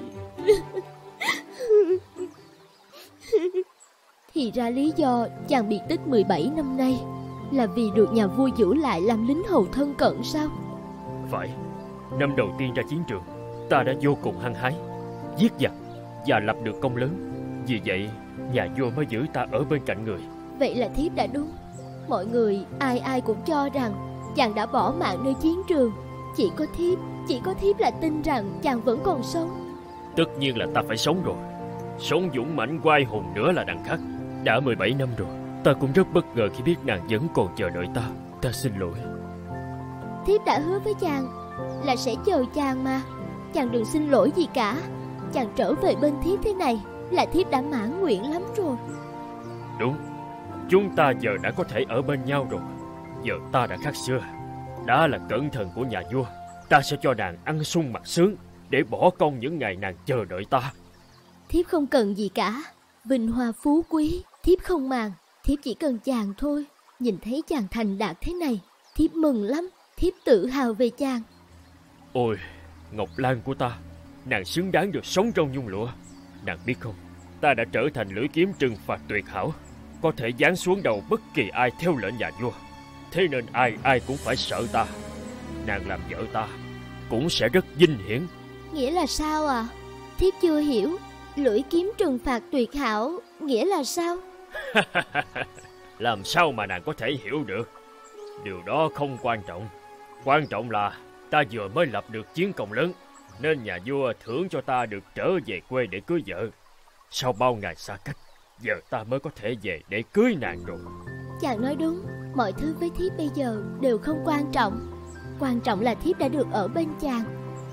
Thì ra lý do chàng biệt tích mười bảy năm nay là vì được nhà vua giữ lại làm lính hầu thân cận sao? Phải. Năm đầu tiên ra chiến trường, ta đã vô cùng hăng hái, giết giặc và lập được công lớn. Vì vậy nhà vua mới giữ ta ở bên cạnh người. Vậy là thiếp đã đúng. Mọi người ai ai cũng cho rằng chàng đã bỏ mạng nơi chiến trường. Chỉ có thiếp Chỉ có thiếp là tin rằng chàng vẫn còn sống. Tất nhiên là ta phải sống rồi. Sống dũng mãnh oai hùng nữa là đằng khác. Đã mười bảy năm rồi, ta cũng rất bất ngờ khi biết nàng vẫn còn chờ đợi ta. Ta xin lỗi. Thiếp đã hứa với chàng là sẽ chờ chàng mà. Chàng đừng xin lỗi gì cả. Chàng trở về bên thiếp thế này là thiếp đã mãn nguyện lắm rồi. Đúng, chúng ta giờ đã có thể ở bên nhau rồi. Giờ ta đã khác xưa. Đã là cẩn thận của nhà vua, ta sẽ cho nàng ăn sung mặc sướng để bỏ công những ngày nàng chờ đợi ta. Thiếp không cần gì cả. Vinh hoa phú quý thiếp không màng. Thiếp chỉ cần chàng thôi. Nhìn thấy chàng thành đạt thế này, thiếp mừng lắm. Thiếp tự hào về chàng. Ôi, Ngọc Lan của ta, nàng xứng đáng được sống trong nhung lụa. Nàng biết không, ta đã trở thành lưỡi kiếm trừng phạt tuyệt hảo, có thể giáng xuống đầu bất kỳ ai theo lệnh nhà vua. Thế nên ai ai cũng phải sợ ta. Nàng làm vợ ta cũng sẽ rất vinh hiển. Nghĩa là sao à? Thiếp chưa hiểu. Lưỡi kiếm trừng phạt tuyệt hảo nghĩa là sao? Làm sao mà nàng có thể hiểu được? Điều đó không quan trọng. Quan trọng là ta vừa mới lập được chiến công lớn, nên nhà vua thưởng cho ta được trở về quê để cưới vợ. Sau bao ngày xa cách, giờ ta mới có thể về để cưới nàng rồi. Chàng nói đúng. Mọi thứ với thiếp bây giờ đều không quan trọng. Quan trọng là thiếp đã được ở bên chàng.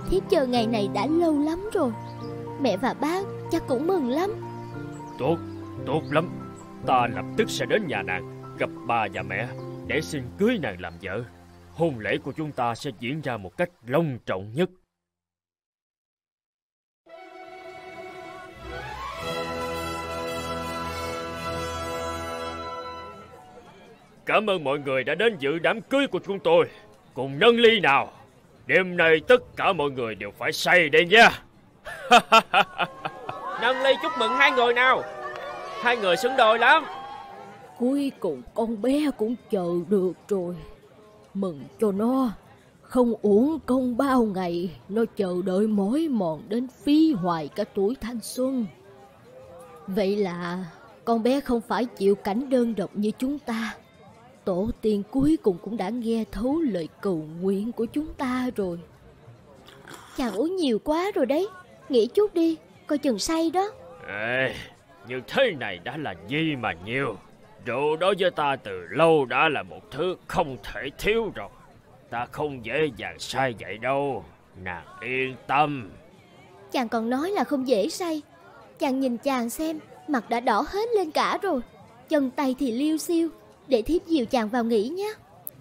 Thiếp chờ ngày này đã lâu lắm rồi. Mẹ và bác chắc cũng mừng lắm. Tốt, tốt lắm. Ta lập tức sẽ đến nhà nàng, gặp bà và mẹ để xin cưới nàng làm vợ. Hôn lễ của chúng ta sẽ diễn ra một cách long trọng nhất. Cảm ơn mọi người đã đến dự đám cưới của chúng tôi. Cùng nâng ly nào. Đêm nay tất cả mọi người đều phải say đây nha. Nâng ly chúc mừng hai người nào. Hai người xứng đôi lắm. Cuối cùng con bé cũng chờ được rồi. Mừng cho nó. Không uổng công bao ngày nó chờ đợi mỏi mòn đến phí hoài cả tuổi thanh xuân. Vậy là con bé không phải chịu cảnh đơn độc như chúng ta. Tổ tiên cuối cùng cũng đã nghe thấu lời cầu nguyện của chúng ta rồi. Chàng uống nhiều quá rồi đấy. Nghỉ chút đi, coi chừng say đó. Ê, như thế này đã là gì mà nhiều. Rượu đối với ta từ lâu đã là một thứ không thể thiếu rồi. Ta không dễ dàng say vậy đâu. Nàng yên tâm. Chàng còn nói là không dễ say. Chàng nhìn chàng xem, mặt đã đỏ hết lên cả rồi. Chân tay thì liêu xiêu. Để thiếp dìu chàng vào nghỉ nhé.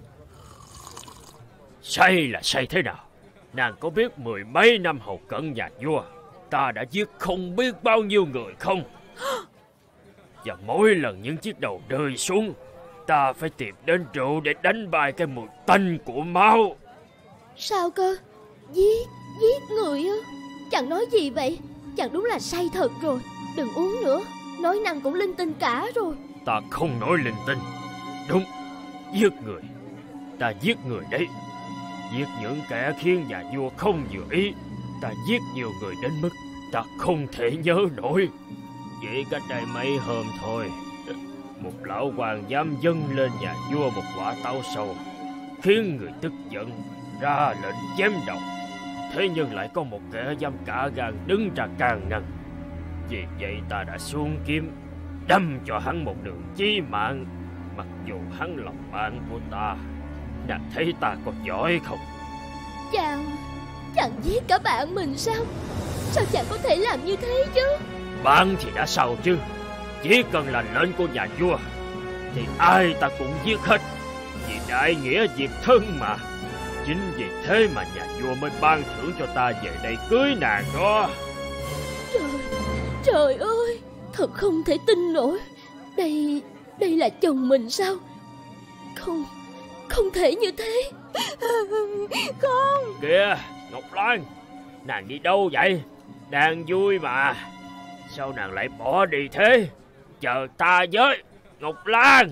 Say là say thế nào? Nàng có biết mười mấy năm hầu cận nhà vua, ta đã giết không biết bao nhiêu người không? Và mỗi lần những chiếc đầu rơi xuống, ta phải tìm đến rượu để đánh bại cái mùi tanh của máu. Sao cơ? Giết, giết người ư? Chàng nói gì vậy? Chàng đúng là say thật rồi. Đừng uống nữa, nói năng cũng linh tinh cả rồi. Ta không nói linh tinh. Đúng, giết người. Ta giết người đấy. Giết những kẻ khiến nhà vua không vừa ý. Ta giết nhiều người đến mức ta không thể nhớ nổi. Chỉ cách đây mấy hôm thôi, một lão hoàng dám dâng lên nhà vua một quả táo sâu, khiến người tức giận ra lệnh chém đầu. Thế nhưng lại có một kẻ dám cả gan đứng ra can ngăn. Vì vậy ta đã xuống kiếm, đâm cho hắn một đường chí mạng. Mặc dù hắn là bạn của ta. Nàng thấy ta có giỏi không? Chàng, chàng giết cả bạn mình sao? Sao chàng có thể làm như thế chứ? Bạn thì đã sao chứ? Chỉ cần là lệnh của nhà vua thì ai ta cũng giết hết. Vì đại nghĩa diệt thân mà. Chính vì thế mà nhà vua mới ban thưởng cho ta về đây cưới nàng đó. Trời, trời ơi, thật không thể tin nổi. Đây, đây là chồng mình sao? Không, không thể như thế. Không. Kìa, Ngọc Lan, nàng đi đâu vậy? Đang vui mà. Sao nàng lại bỏ đi thế? Chờ ta với, Ngọc Lan.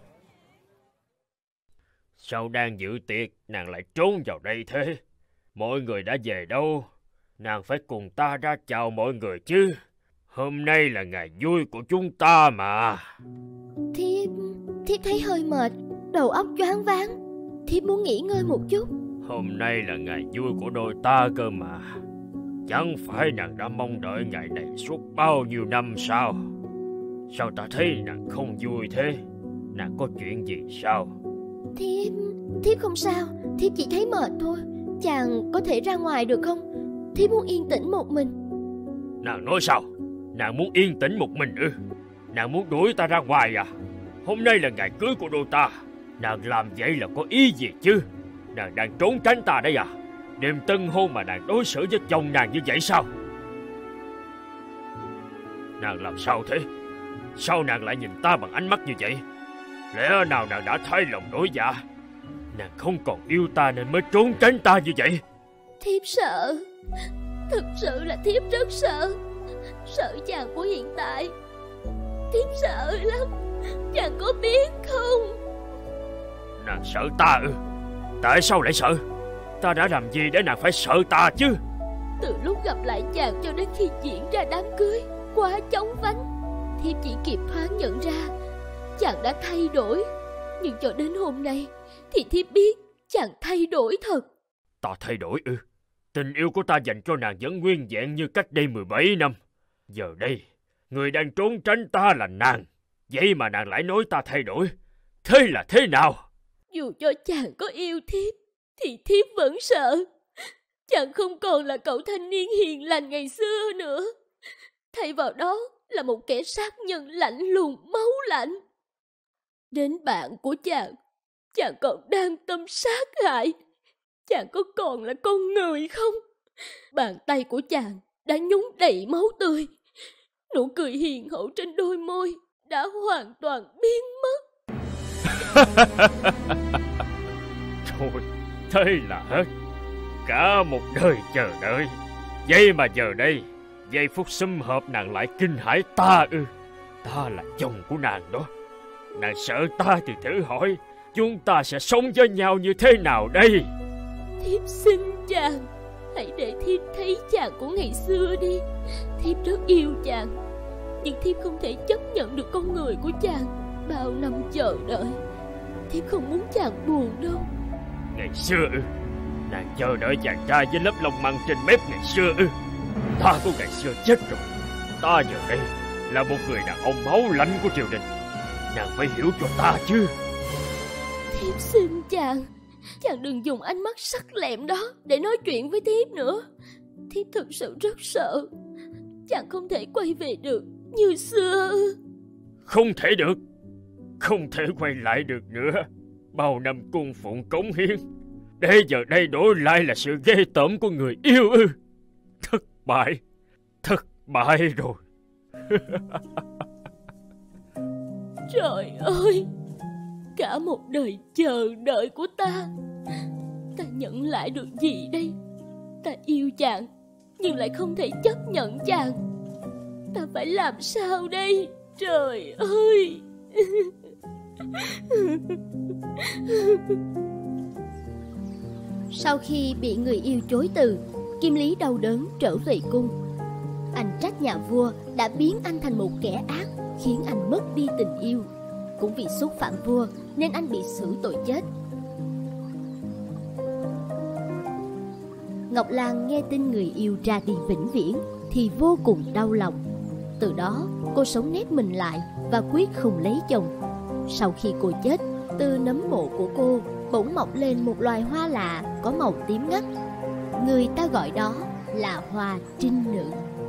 Sao đang dự tiệc, nàng lại trốn vào đây thế? Mọi người đã về đâu? Nàng phải cùng ta ra chào mọi người chứ. Hôm nay là ngày vui của chúng ta mà. Thiếp, thiếp thấy hơi mệt, đầu óc choáng váng. Thiếp muốn nghỉ ngơi một chút. Hôm nay là ngày vui của đôi ta cơ mà. Chẳng phải nàng đã mong đợi ngày này suốt bao nhiêu năm sao? Sao ta thấy nàng không vui thế? Nàng có chuyện gì sao? Thiếp, thiếp không sao. Thiếp chỉ thấy mệt thôi. Chàng có thể ra ngoài được không? Thiếp muốn yên tĩnh một mình. Nàng nói sao? Nàng muốn yên tĩnh một mình ư? Nàng muốn đuổi ta ra ngoài à? Hôm nay là ngày cưới của đôi ta. Nàng làm vậy là có ý gì chứ? Nàng đang trốn tránh ta đấy à? Đêm tân hôn mà nàng đối xử với chồng nàng như vậy sao? Nàng làm sao thế? Sao nàng lại nhìn ta bằng ánh mắt như vậy? Lẽ nào nàng đã thay lòng đổi dạ? Nàng không còn yêu ta nên mới trốn tránh ta như vậy? Thiếp sợ. Thực sự là thiếp rất sợ. Sợ chàng của hiện tại. Thiếp sợ lắm. Chàng có biết không? Nàng sợ ta ư? Tại sao lại sợ? Ta đã làm gì để nàng phải sợ ta chứ? Từ lúc gặp lại chàng cho đến khi diễn ra đám cưới, quá chóng vánh, thiếp chỉ kịp thoáng nhận ra chàng đã thay đổi. Nhưng cho đến hôm nay thì thiếp biết chàng thay đổi thật. Ta thay đổi ư? Tình yêu của ta dành cho nàng vẫn nguyên vẹn như cách đây mười bảy năm. Giờ đây, người đang trốn tránh ta là nàng. Vậy mà nàng lại nói ta thay đổi. Thế là thế nào? Dù cho chàng có yêu thiếp thì thiếp vẫn sợ. Chàng không còn là cậu thanh niên hiền lành ngày xưa nữa. Thay vào đó là một kẻ sát nhân lạnh lùng, máu lạnh. Đến bạn của chàng, chàng còn đang tâm sát hại. Chàng có còn là con người không? Bàn tay của chàng đã nhúng đầy máu tươi. Nụ cười hiền hậu trên đôi môi đã hoàn toàn biến mất. Thôi, thế là hết. Cả một đời chờ đợi, vậy mà giờ đây giây phút sum họp nàng lại kinh hãi ta ư? Ta là chồng của nàng đó. Nàng sợ ta thì thử hỏi, chúng ta sẽ sống với nhau như thế nào đây? Thiếp xin chàng, hãy để thiếp thấy chàng của ngày xưa đi. Thiếp rất yêu chàng, nhưng thiếp không thể chấp nhận được con người của chàng. Bao năm chờ đợi, thiếp không muốn chàng buồn đâu. Ngày xưa ư? Nàng chờ đợi chàng trai với lớp lông măng trên mép ngày xưa ư? Ta của ngày xưa chết rồi. Ta giờ đây là một người đàn ông máu lạnh của triều đình. Nàng phải hiểu cho ta chứ. Thiếp xin chàng, chàng đừng dùng ánh mắt sắc lẹm đó để nói chuyện với thiếp nữa. Thiếp thực sự rất sợ chàng không thể quay về được như xưa. Không thể được. Không thể quay lại được nữa. Bao năm cung phụng cống hiến, để giờ đây đổi lại là sự ghê tởm của người yêu ư? Thất bại. Thất bại rồi. Trời ơi, cả một đời chờ đợi của ta, ta nhận lại được gì đây? Ta yêu chàng nhưng lại không thể chấp nhận chàng. Ta phải làm sao đây? Trời ơi. Sau khi bị người yêu chối từ, Kim Lý đau đớn trở về cung. Anh trách nhà vua đã biến anh thành một kẻ ác, khiến anh mất đi tình yêu. Cũng vì xúc phạm vua nên anh bị xử tội chết. Ngọc Lan nghe tin người yêu ra đi vĩnh viễn thì vô cùng đau lòng. Từ đó cô sống nép mình lại và quyết không lấy chồng. Sau khi cô chết, từ nấm mộ của cô bỗng mọc lên một loài hoa lạ có màu tím ngắt. Người ta gọi đó là hoa trinh nữ.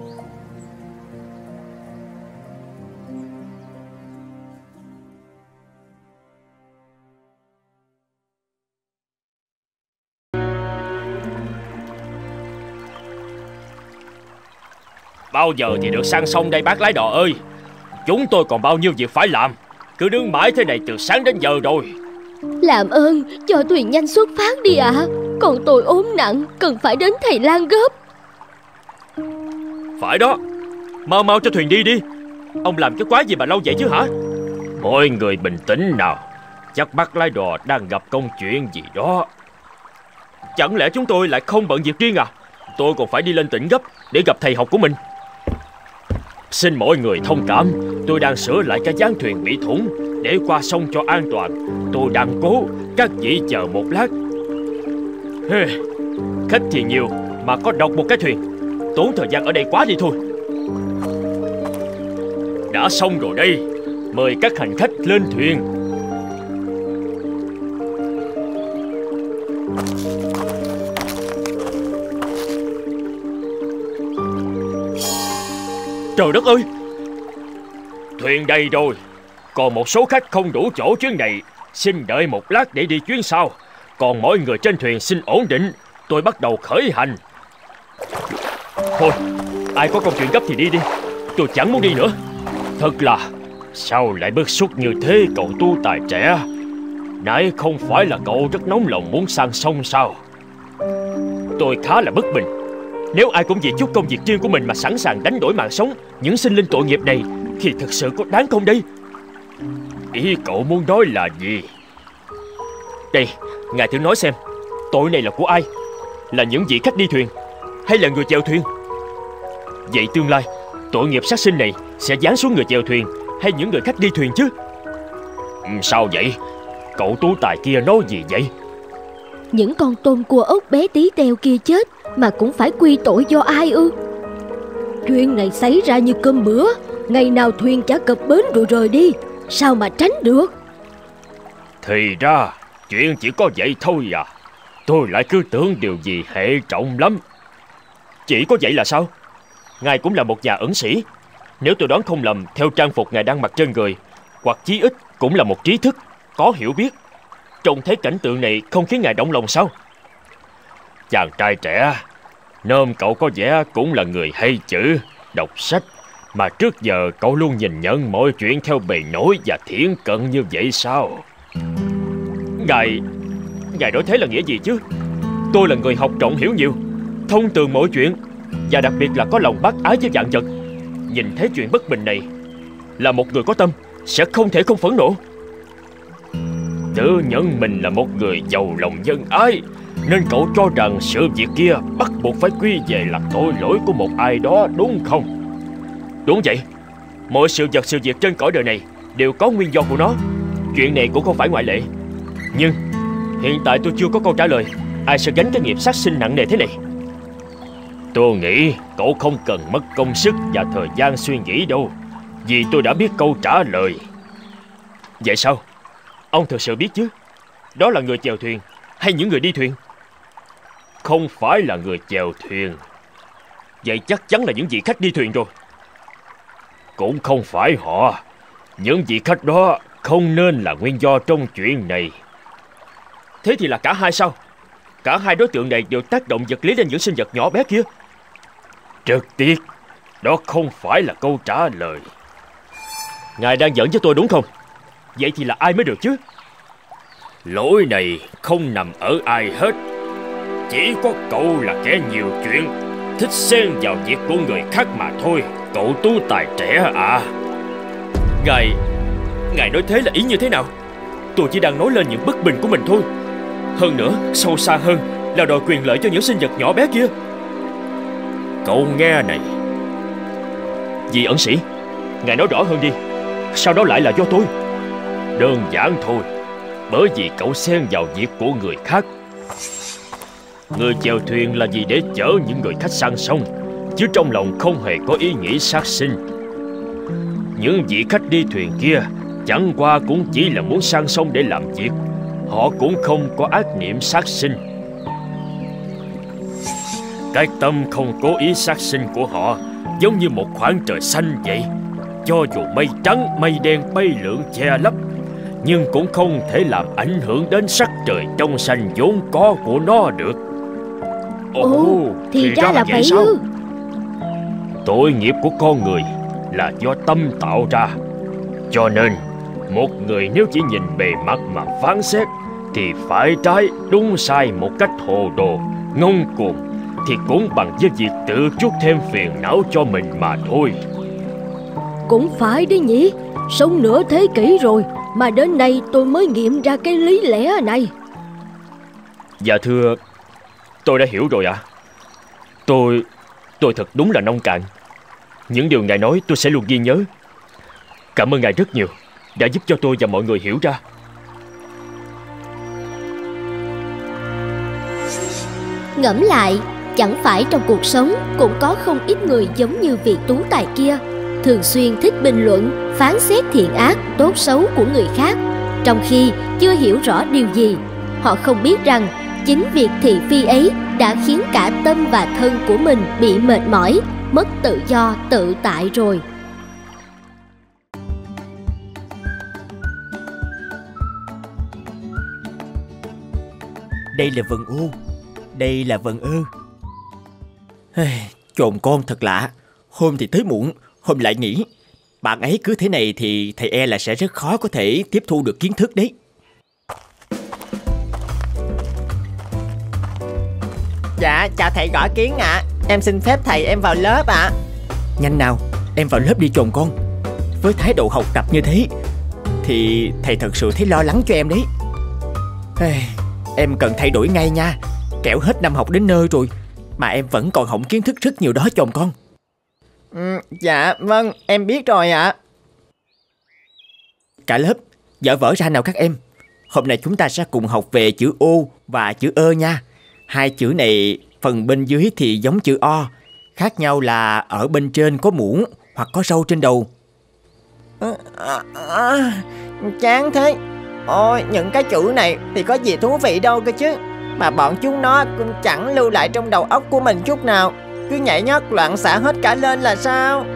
Bao giờ thì được sang sông đây bác lái đò ơi? Chúng tôi còn bao nhiêu việc phải làm. Cứ đứng mãi thế này từ sáng đến giờ rồi. Làm ơn cho thuyền nhanh xuất phát đi ạ. À. Còn tôi ốm nặng, cần phải đến thầy lang gấp. Phải đó, mau mau cho thuyền đi đi. Ông làm cái quái gì mà lâu vậy chứ hả? Mọi người bình tĩnh nào. Chắc bác lái đò đang gặp công chuyện gì đó. Chẳng lẽ chúng tôi lại không bận việc riêng à? Tôi còn phải đi lên tỉnh gấp để gặp thầy học của mình. Xin mọi người thông cảm, tôi đang sửa lại cái gián thuyền bị thủng để qua sông cho an toàn. Tôi đang cố, các vị chờ một lát. Hey, khách thì nhiều mà có độc một cái thuyền, tốn thời gian ở đây quá đi thôi. Đã xong rồi đây, mời các hành khách lên thuyền. Trời đất ơi! Thuyền đầy rồi. Còn một số khách không đủ chỗ chuyến này, xin đợi một lát để đi chuyến sau. Còn mọi người trên thuyền xin ổn định, tôi bắt đầu khởi hành. Thôi, ai có công chuyện gấp thì đi đi. Tôi chẳng muốn đi nữa. Thật là, sao lại bức xúc như thế cậu tu tài trẻ? Nãy không phải là cậu rất nóng lòng muốn sang sông sao? Tôi khá là bất bình. Nếu ai cũng vì chút công việc riêng của mình mà sẵn sàng đánh đổi mạng sống những sinh linh tội nghiệp này thì thực sự có đáng không đây? Ý cậu muốn nói là gì? Đây, ngài thử nói xem, tội này là của ai? Là những vị khách đi thuyền hay là người chèo thuyền? Vậy tương lai tội nghiệp sát sinh này sẽ giáng xuống người chèo thuyền hay những người khách đi thuyền chứ? Sao vậy? Cậu tú tài kia nói gì vậy? Những con tôm cua ốc bé tí teo kia chết mà cũng phải quy tội do ai ư? Chuyện này xảy ra như cơm bữa, ngày nào thuyền chả cập bến rồi rời đi, sao mà tránh được? Thì ra chuyện chỉ có vậy thôi à? tôi lại cứ tưởng điều gì hệ trọng lắm. Chỉ có vậy là sao? Ngài cũng là một nhà ẩn sĩ. Nếu tôi đoán không lầm, theo trang phục ngài đang mặc trên người, hoặc chí ít cũng là một trí thức, có hiểu biết. Trông thấy cảnh tượng này không khiến ngài động lòng sao? Chàng trai trẻ, nôm cậu có vẻ cũng là người hay chữ, đọc sách, mà trước giờ cậu luôn nhìn nhận mọi chuyện theo bề nổi và thiển cận như vậy sao? Ngài, ngài nói thế là nghĩa gì chứ? Tôi là người học rộng hiểu nhiều, thông tường mọi chuyện, và đặc biệt là có lòng bác ái với vạn vật. Nhìn thấy chuyện bất bình này, là một người có tâm sẽ không thể không phẫn nộ. Tự nhận mình là một người giàu lòng nhân ái, nên cậu cho rằng sự việc kia bắt buộc phải quy về là tội lỗi của một ai đó, đúng không? Đúng vậy. Mọi sự vật sự việc trên cõi đời này đều có nguyên do của nó. Chuyện này cũng không phải ngoại lệ. Nhưng hiện tại tôi chưa có câu trả lời ai sẽ gánh cái nghiệp sát sinh nặng nề thế này. Tôi nghĩ cậu không cần mất công sức và thời gian suy nghĩ đâu, vì tôi đã biết câu trả lời. Vậy sao? Ông thực sự biết chứ? Đó là người chèo thuyền hay những người đi thuyền? Không phải là người chèo thuyền. Vậy chắc chắn là những vị khách đi thuyền rồi. Cũng không phải họ. Những vị khách đó không nên là nguyên do trong chuyện này. Thế thì là cả hai sao? Cả hai đối tượng này đều tác động vật lý lên những sinh vật nhỏ bé kia. Trực tiếp, đó không phải là câu trả lời. Ngài đang giỡn với tôi đúng không? Vậy thì là ai mới được chứ? Lỗi này không nằm ở ai hết. Chỉ có cậu là kẻ nhiều chuyện, thích xen vào việc của người khác mà thôi, cậu tú tài trẻ à. Ngài, ngài nói thế là ý như thế nào? Tôi chỉ đang nói lên những bất bình của mình thôi. Hơn nữa, sâu xa hơn là đòi quyền lợi cho những sinh vật nhỏ bé kia. Cậu nghe này. Vị ẩn sĩ, ngài nói rõ hơn đi. Sao đó lại là do tôi? Đơn giản thôi, bởi vì cậu xen vào việc của người khác. Người chèo thuyền là gì để chở những người khách sang sông, chứ trong lòng không hề có ý nghĩ sát sinh. Những vị khách đi thuyền kia chẳng qua cũng chỉ là muốn sang sông để làm việc. Họ cũng không có ác niệm sát sinh. Cái tâm không cố ý sát sinh của họ giống như một khoảng trời xanh vậy. Cho dù mây trắng mây đen bay lượn che lấp, nhưng cũng không thể làm ảnh hưởng đến sắc trời trong xanh vốn có của nó được. Ồ, Ồ thì, thì ra, ra là vậy sao? Ư? Tội nghiệp của con người là do tâm tạo ra. Cho nên một người nếu chỉ nhìn bề mặt mà phán xét thì phải trái đúng sai một cách hồ đồ, ngông cuồng, thì cũng bằng với việc tự chuốc thêm phiền não cho mình mà thôi. Cũng phải đấy nhỉ. Sống nửa thế kỷ rồi mà đến nay tôi mới nghiệm ra cái lý lẽ này. Dạ thưa, tôi đã hiểu rồi ạ. À. Tôi, tôi thật đúng là nông cạn. Những điều ngài nói tôi sẽ luôn ghi nhớ. Cảm ơn ngài rất nhiều, đã giúp cho tôi và mọi người hiểu ra. Ngẫm lại, chẳng phải trong cuộc sống cũng có không ít người giống như vị tú tài kia, thường xuyên thích bình luận, phán xét thiện ác, tốt xấu của người khác, trong khi chưa hiểu rõ điều gì. Họ không biết rằng chính việc thị phi ấy đã khiến cả tâm và thân của mình bị mệt mỏi, mất tự do tự tại rồi. Đây là vần u, đây là vần ơ. Chồn con thật lạ, hôm thì tới muộn, hôm lại nghỉ. Bạn ấy cứ thế này thì thầy e là sẽ rất khó có thể tiếp thu được kiến thức đấy. Dạ, chào thầy Gõ Kiến ạ. À. Em xin phép thầy em vào lớp ạ. À. Nhanh nào, em vào lớp đi chồn con. Với thái độ học tập như thế thì thầy thật sự thấy lo lắng cho em đấy. Em cần thay đổi ngay nha, kẻo hết năm học đến nơi rồi mà em vẫn còn hỏng kiến thức rất nhiều đó chồn con. Ừ, dạ vâng, em biết rồi ạ. À. Cả lớp, dở vở ra nào các em. Hôm nay chúng ta sẽ cùng học về chữ ô và chữ ơ nha. Hai chữ này phần bên dưới thì giống chữ o, khác nhau là ở bên trên có mũ hoặc có râu trên đầu. à, à, à, Chán thế. Ôi, những cái chữ này thì có gì thú vị đâu cơ chứ. mà bọn chúng nó cũng chẳng lưu lại trong đầu óc của mình chút nào, cứ nhảy nhót loạn xạ hết cả lên là sao?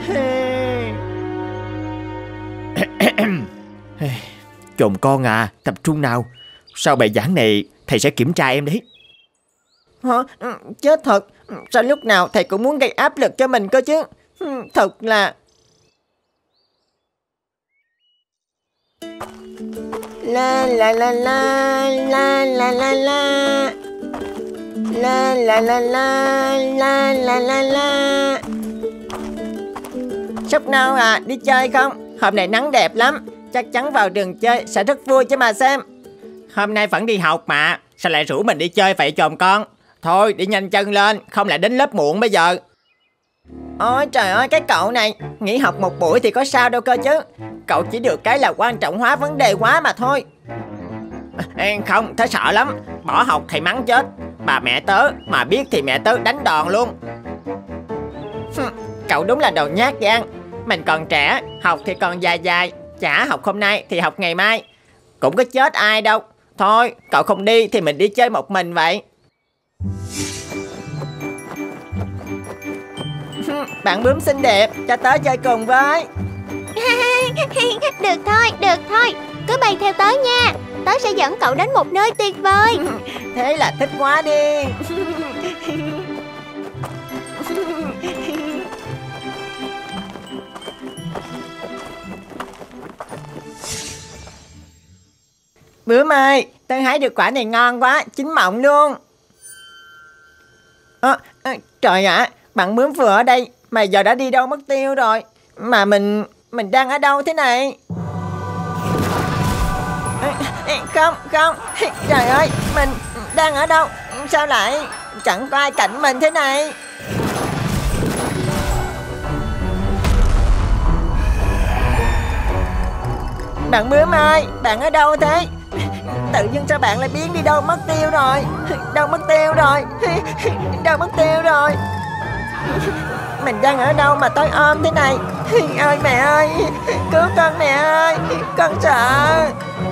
Chồng con à, tập trung nào. Sau bài giảng này thầy sẽ kiểm tra em đấy. Hả? Chết thật, sao lúc nào thầy cũng muốn gây áp lực cho mình cơ chứ? Thật là... La la la la la la la la la la la la la la la la. Sắp nào à, đi chơi không? Hôm nay nắng đẹp lắm, chắc chắn vào đường chơi sẽ rất vui chứ mà xem. Hôm nay vẫn đi học mà, sao lại rủ mình đi chơi vậy chồng con? Thôi đi nhanh chân lên, không lại đến lớp muộn bây giờ. Ôi trời ơi, cái cậu này, nghỉ học một buổi thì có sao đâu cơ chứ. Cậu chỉ được cái là quan trọng hóa vấn đề quá mà thôi. À, không, tớ sợ lắm. Bỏ học thì mắng chết. Bà mẹ tớ mà biết thì mẹ tớ đánh đòn luôn. Cậu đúng là đồ nhát gan. Mình còn trẻ, học thì còn dài dài. Chả học hôm nay thì học ngày mai, cũng có chết ai đâu. Thôi, cậu không đi thì mình đi chơi một mình vậy. Bạn bướm xinh đẹp, cho tớ chơi cùng với. Được thôi, được thôi, cứ bay theo tớ nha. Tớ sẽ dẫn cậu đến một nơi tuyệt vời. Thế là thích quá đi. Bướm ơi, tớ hái được quả này ngon quá, chín mọng luôn. à, à, Trời ạ, à, bạn bướm vừa ở đây mà giờ đã đi đâu mất tiêu rồi. Mà mình, mình đang ở đâu thế này? à, Không, không, trời ơi, mình đang ở đâu? Sao lại chẳng có ai cạnh mình thế này? Bạn bướm ơi, bạn ở đâu thế? Tự nhiên sao bạn lại biến đi đâu mất tiêu rồi? Đâu mất tiêu rồi? Đâu mất tiêu rồi? Mình đang ở đâu mà tối om thế này? Ơi mẹ ơi, cứu con mẹ ơi, con sợ.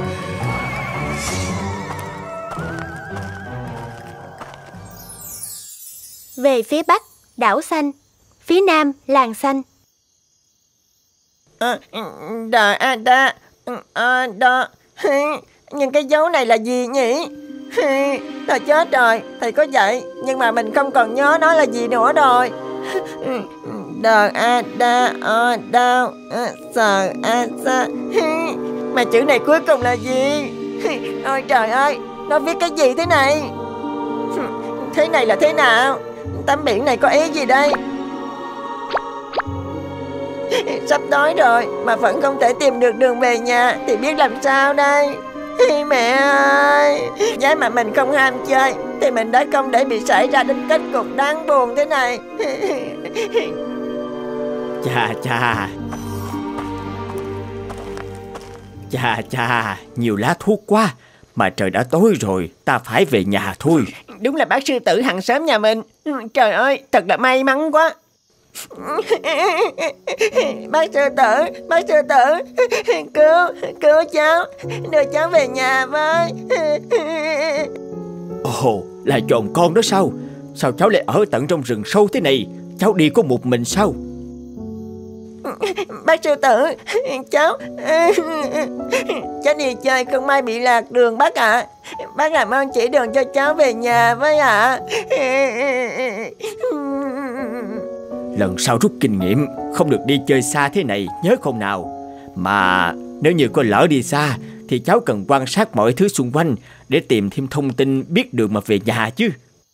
Về phía bắc, đảo xanh. Phía nam, làng xanh. à, Đà, à, đà, à, đà. Nhưng cái dấu này là gì nhỉ? Thôi chết rồi, thầy có dạy nhưng mà mình không còn nhớ nó là gì nữa rồi. Đờ a đa a đao sờ a sa. Mà chữ này cuối cùng là gì? Ôi trời ơi, nó viết cái gì thế này? Thế này là thế nào? Tấm biển này có ý gì đây? Sắp đói rồi mà vẫn không thể tìm được đường về nhà thì biết làm sao đây? Mẹ ơi, giá mà mình không ham chơi thì mình đã không để bị xảy ra đến kết cục đáng buồn thế này. Chà chà Chà chà, nhiều lá thuốc quá. Mà trời đã tối rồi, ta phải về nhà thôi. Đúng là bác sư tử hàng xóm nhà mình. Trời ơi, thật là may mắn quá. Bác sư tử, bác sư tử, cứu, cứu cháu, đưa cháu về nhà với. Ồ, là chồng con đó sao? Sao cháu lại ở tận trong rừng sâu thế này? Cháu đi có một mình sao? Bác sư tử, cháu Cháu đi chơi không may bị lạc đường bác ạ. à. Bác làm ơn chỉ đường cho cháu về nhà với ạ. à. Lần sau rút kinh nghiệm, không được đi chơi xa thế này, nhớ không nào? Mà nếu như có lỡ đi xa thì cháu cần quan sát mọi thứ xung quanh để tìm thêm thông tin biết đường mà về nhà chứ.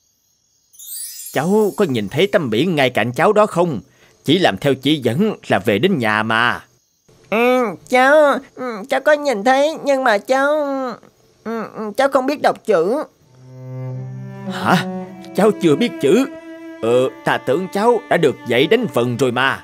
Cháu có nhìn thấy tấm biển ngay cạnh cháu đó không? Chỉ làm theo chỉ dẫn là về đến nhà mà. Ừ, cháu, cháu có nhìn thấy nhưng mà cháu, cháu không biết đọc chữ. Hả? Cháu chưa biết chữ? Ờ, ta tưởng cháu đã được dạy đánh vần rồi mà.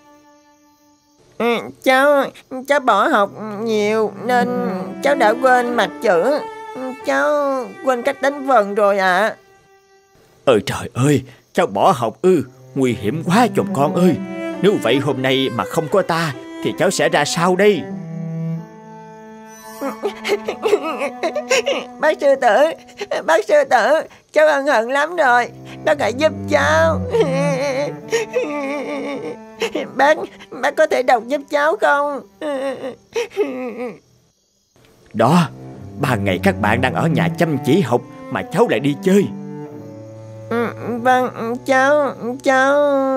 Ừ, cháu, cháu bỏ học nhiều nên cháu đã quên mặt chữ. Cháu quên cách đánh vần rồi ạ. À. Ơi trời ơi, cháu bỏ học ư? Nguy hiểm quá chồng con ơi. Nếu vậy hôm nay mà không có ta thì cháu sẽ ra sao đây? Bác sư tử, bác sư tử, cháu ân hận lắm rồi. Bác hãy giúp cháu. Bác, bác có thể đọc giúp cháu không? Đó, ba ngày các bạn đang ở nhà chăm chỉ học mà cháu lại đi chơi. Ừ, vâng, cháu, cháu...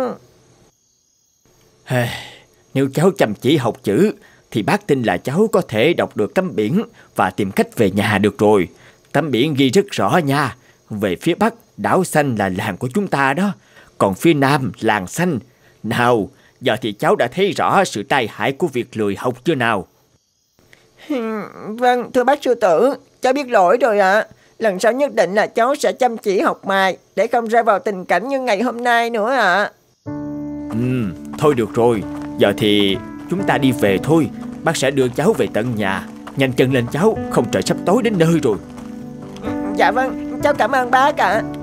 Nếu cháu chăm chỉ học chữ thì bác tin là cháu có thể đọc được tấm biển và tìm cách về nhà được rồi. Tấm biển ghi rất rõ nha. Về phía bắc, đảo xanh là làng của chúng ta đó. Còn phía nam, làng xanh. Nào, giờ thì cháu đã thấy rõ sự tai hại của việc lười học chưa nào? Vâng, thưa bác sư tử, cháu biết lỗi rồi ạ. À. Lần sau nhất định là cháu sẽ chăm chỉ học mài để không rơi vào tình cảnh như ngày hôm nay nữa ạ. À. Ừ, thôi được rồi. Giờ thì chúng ta đi về thôi. Bác sẽ đưa cháu về tận nhà. Nhanh chân lên cháu, không trời sắp tối đến nơi rồi. Dạ vâng, cháu cảm ơn bác ạ. À.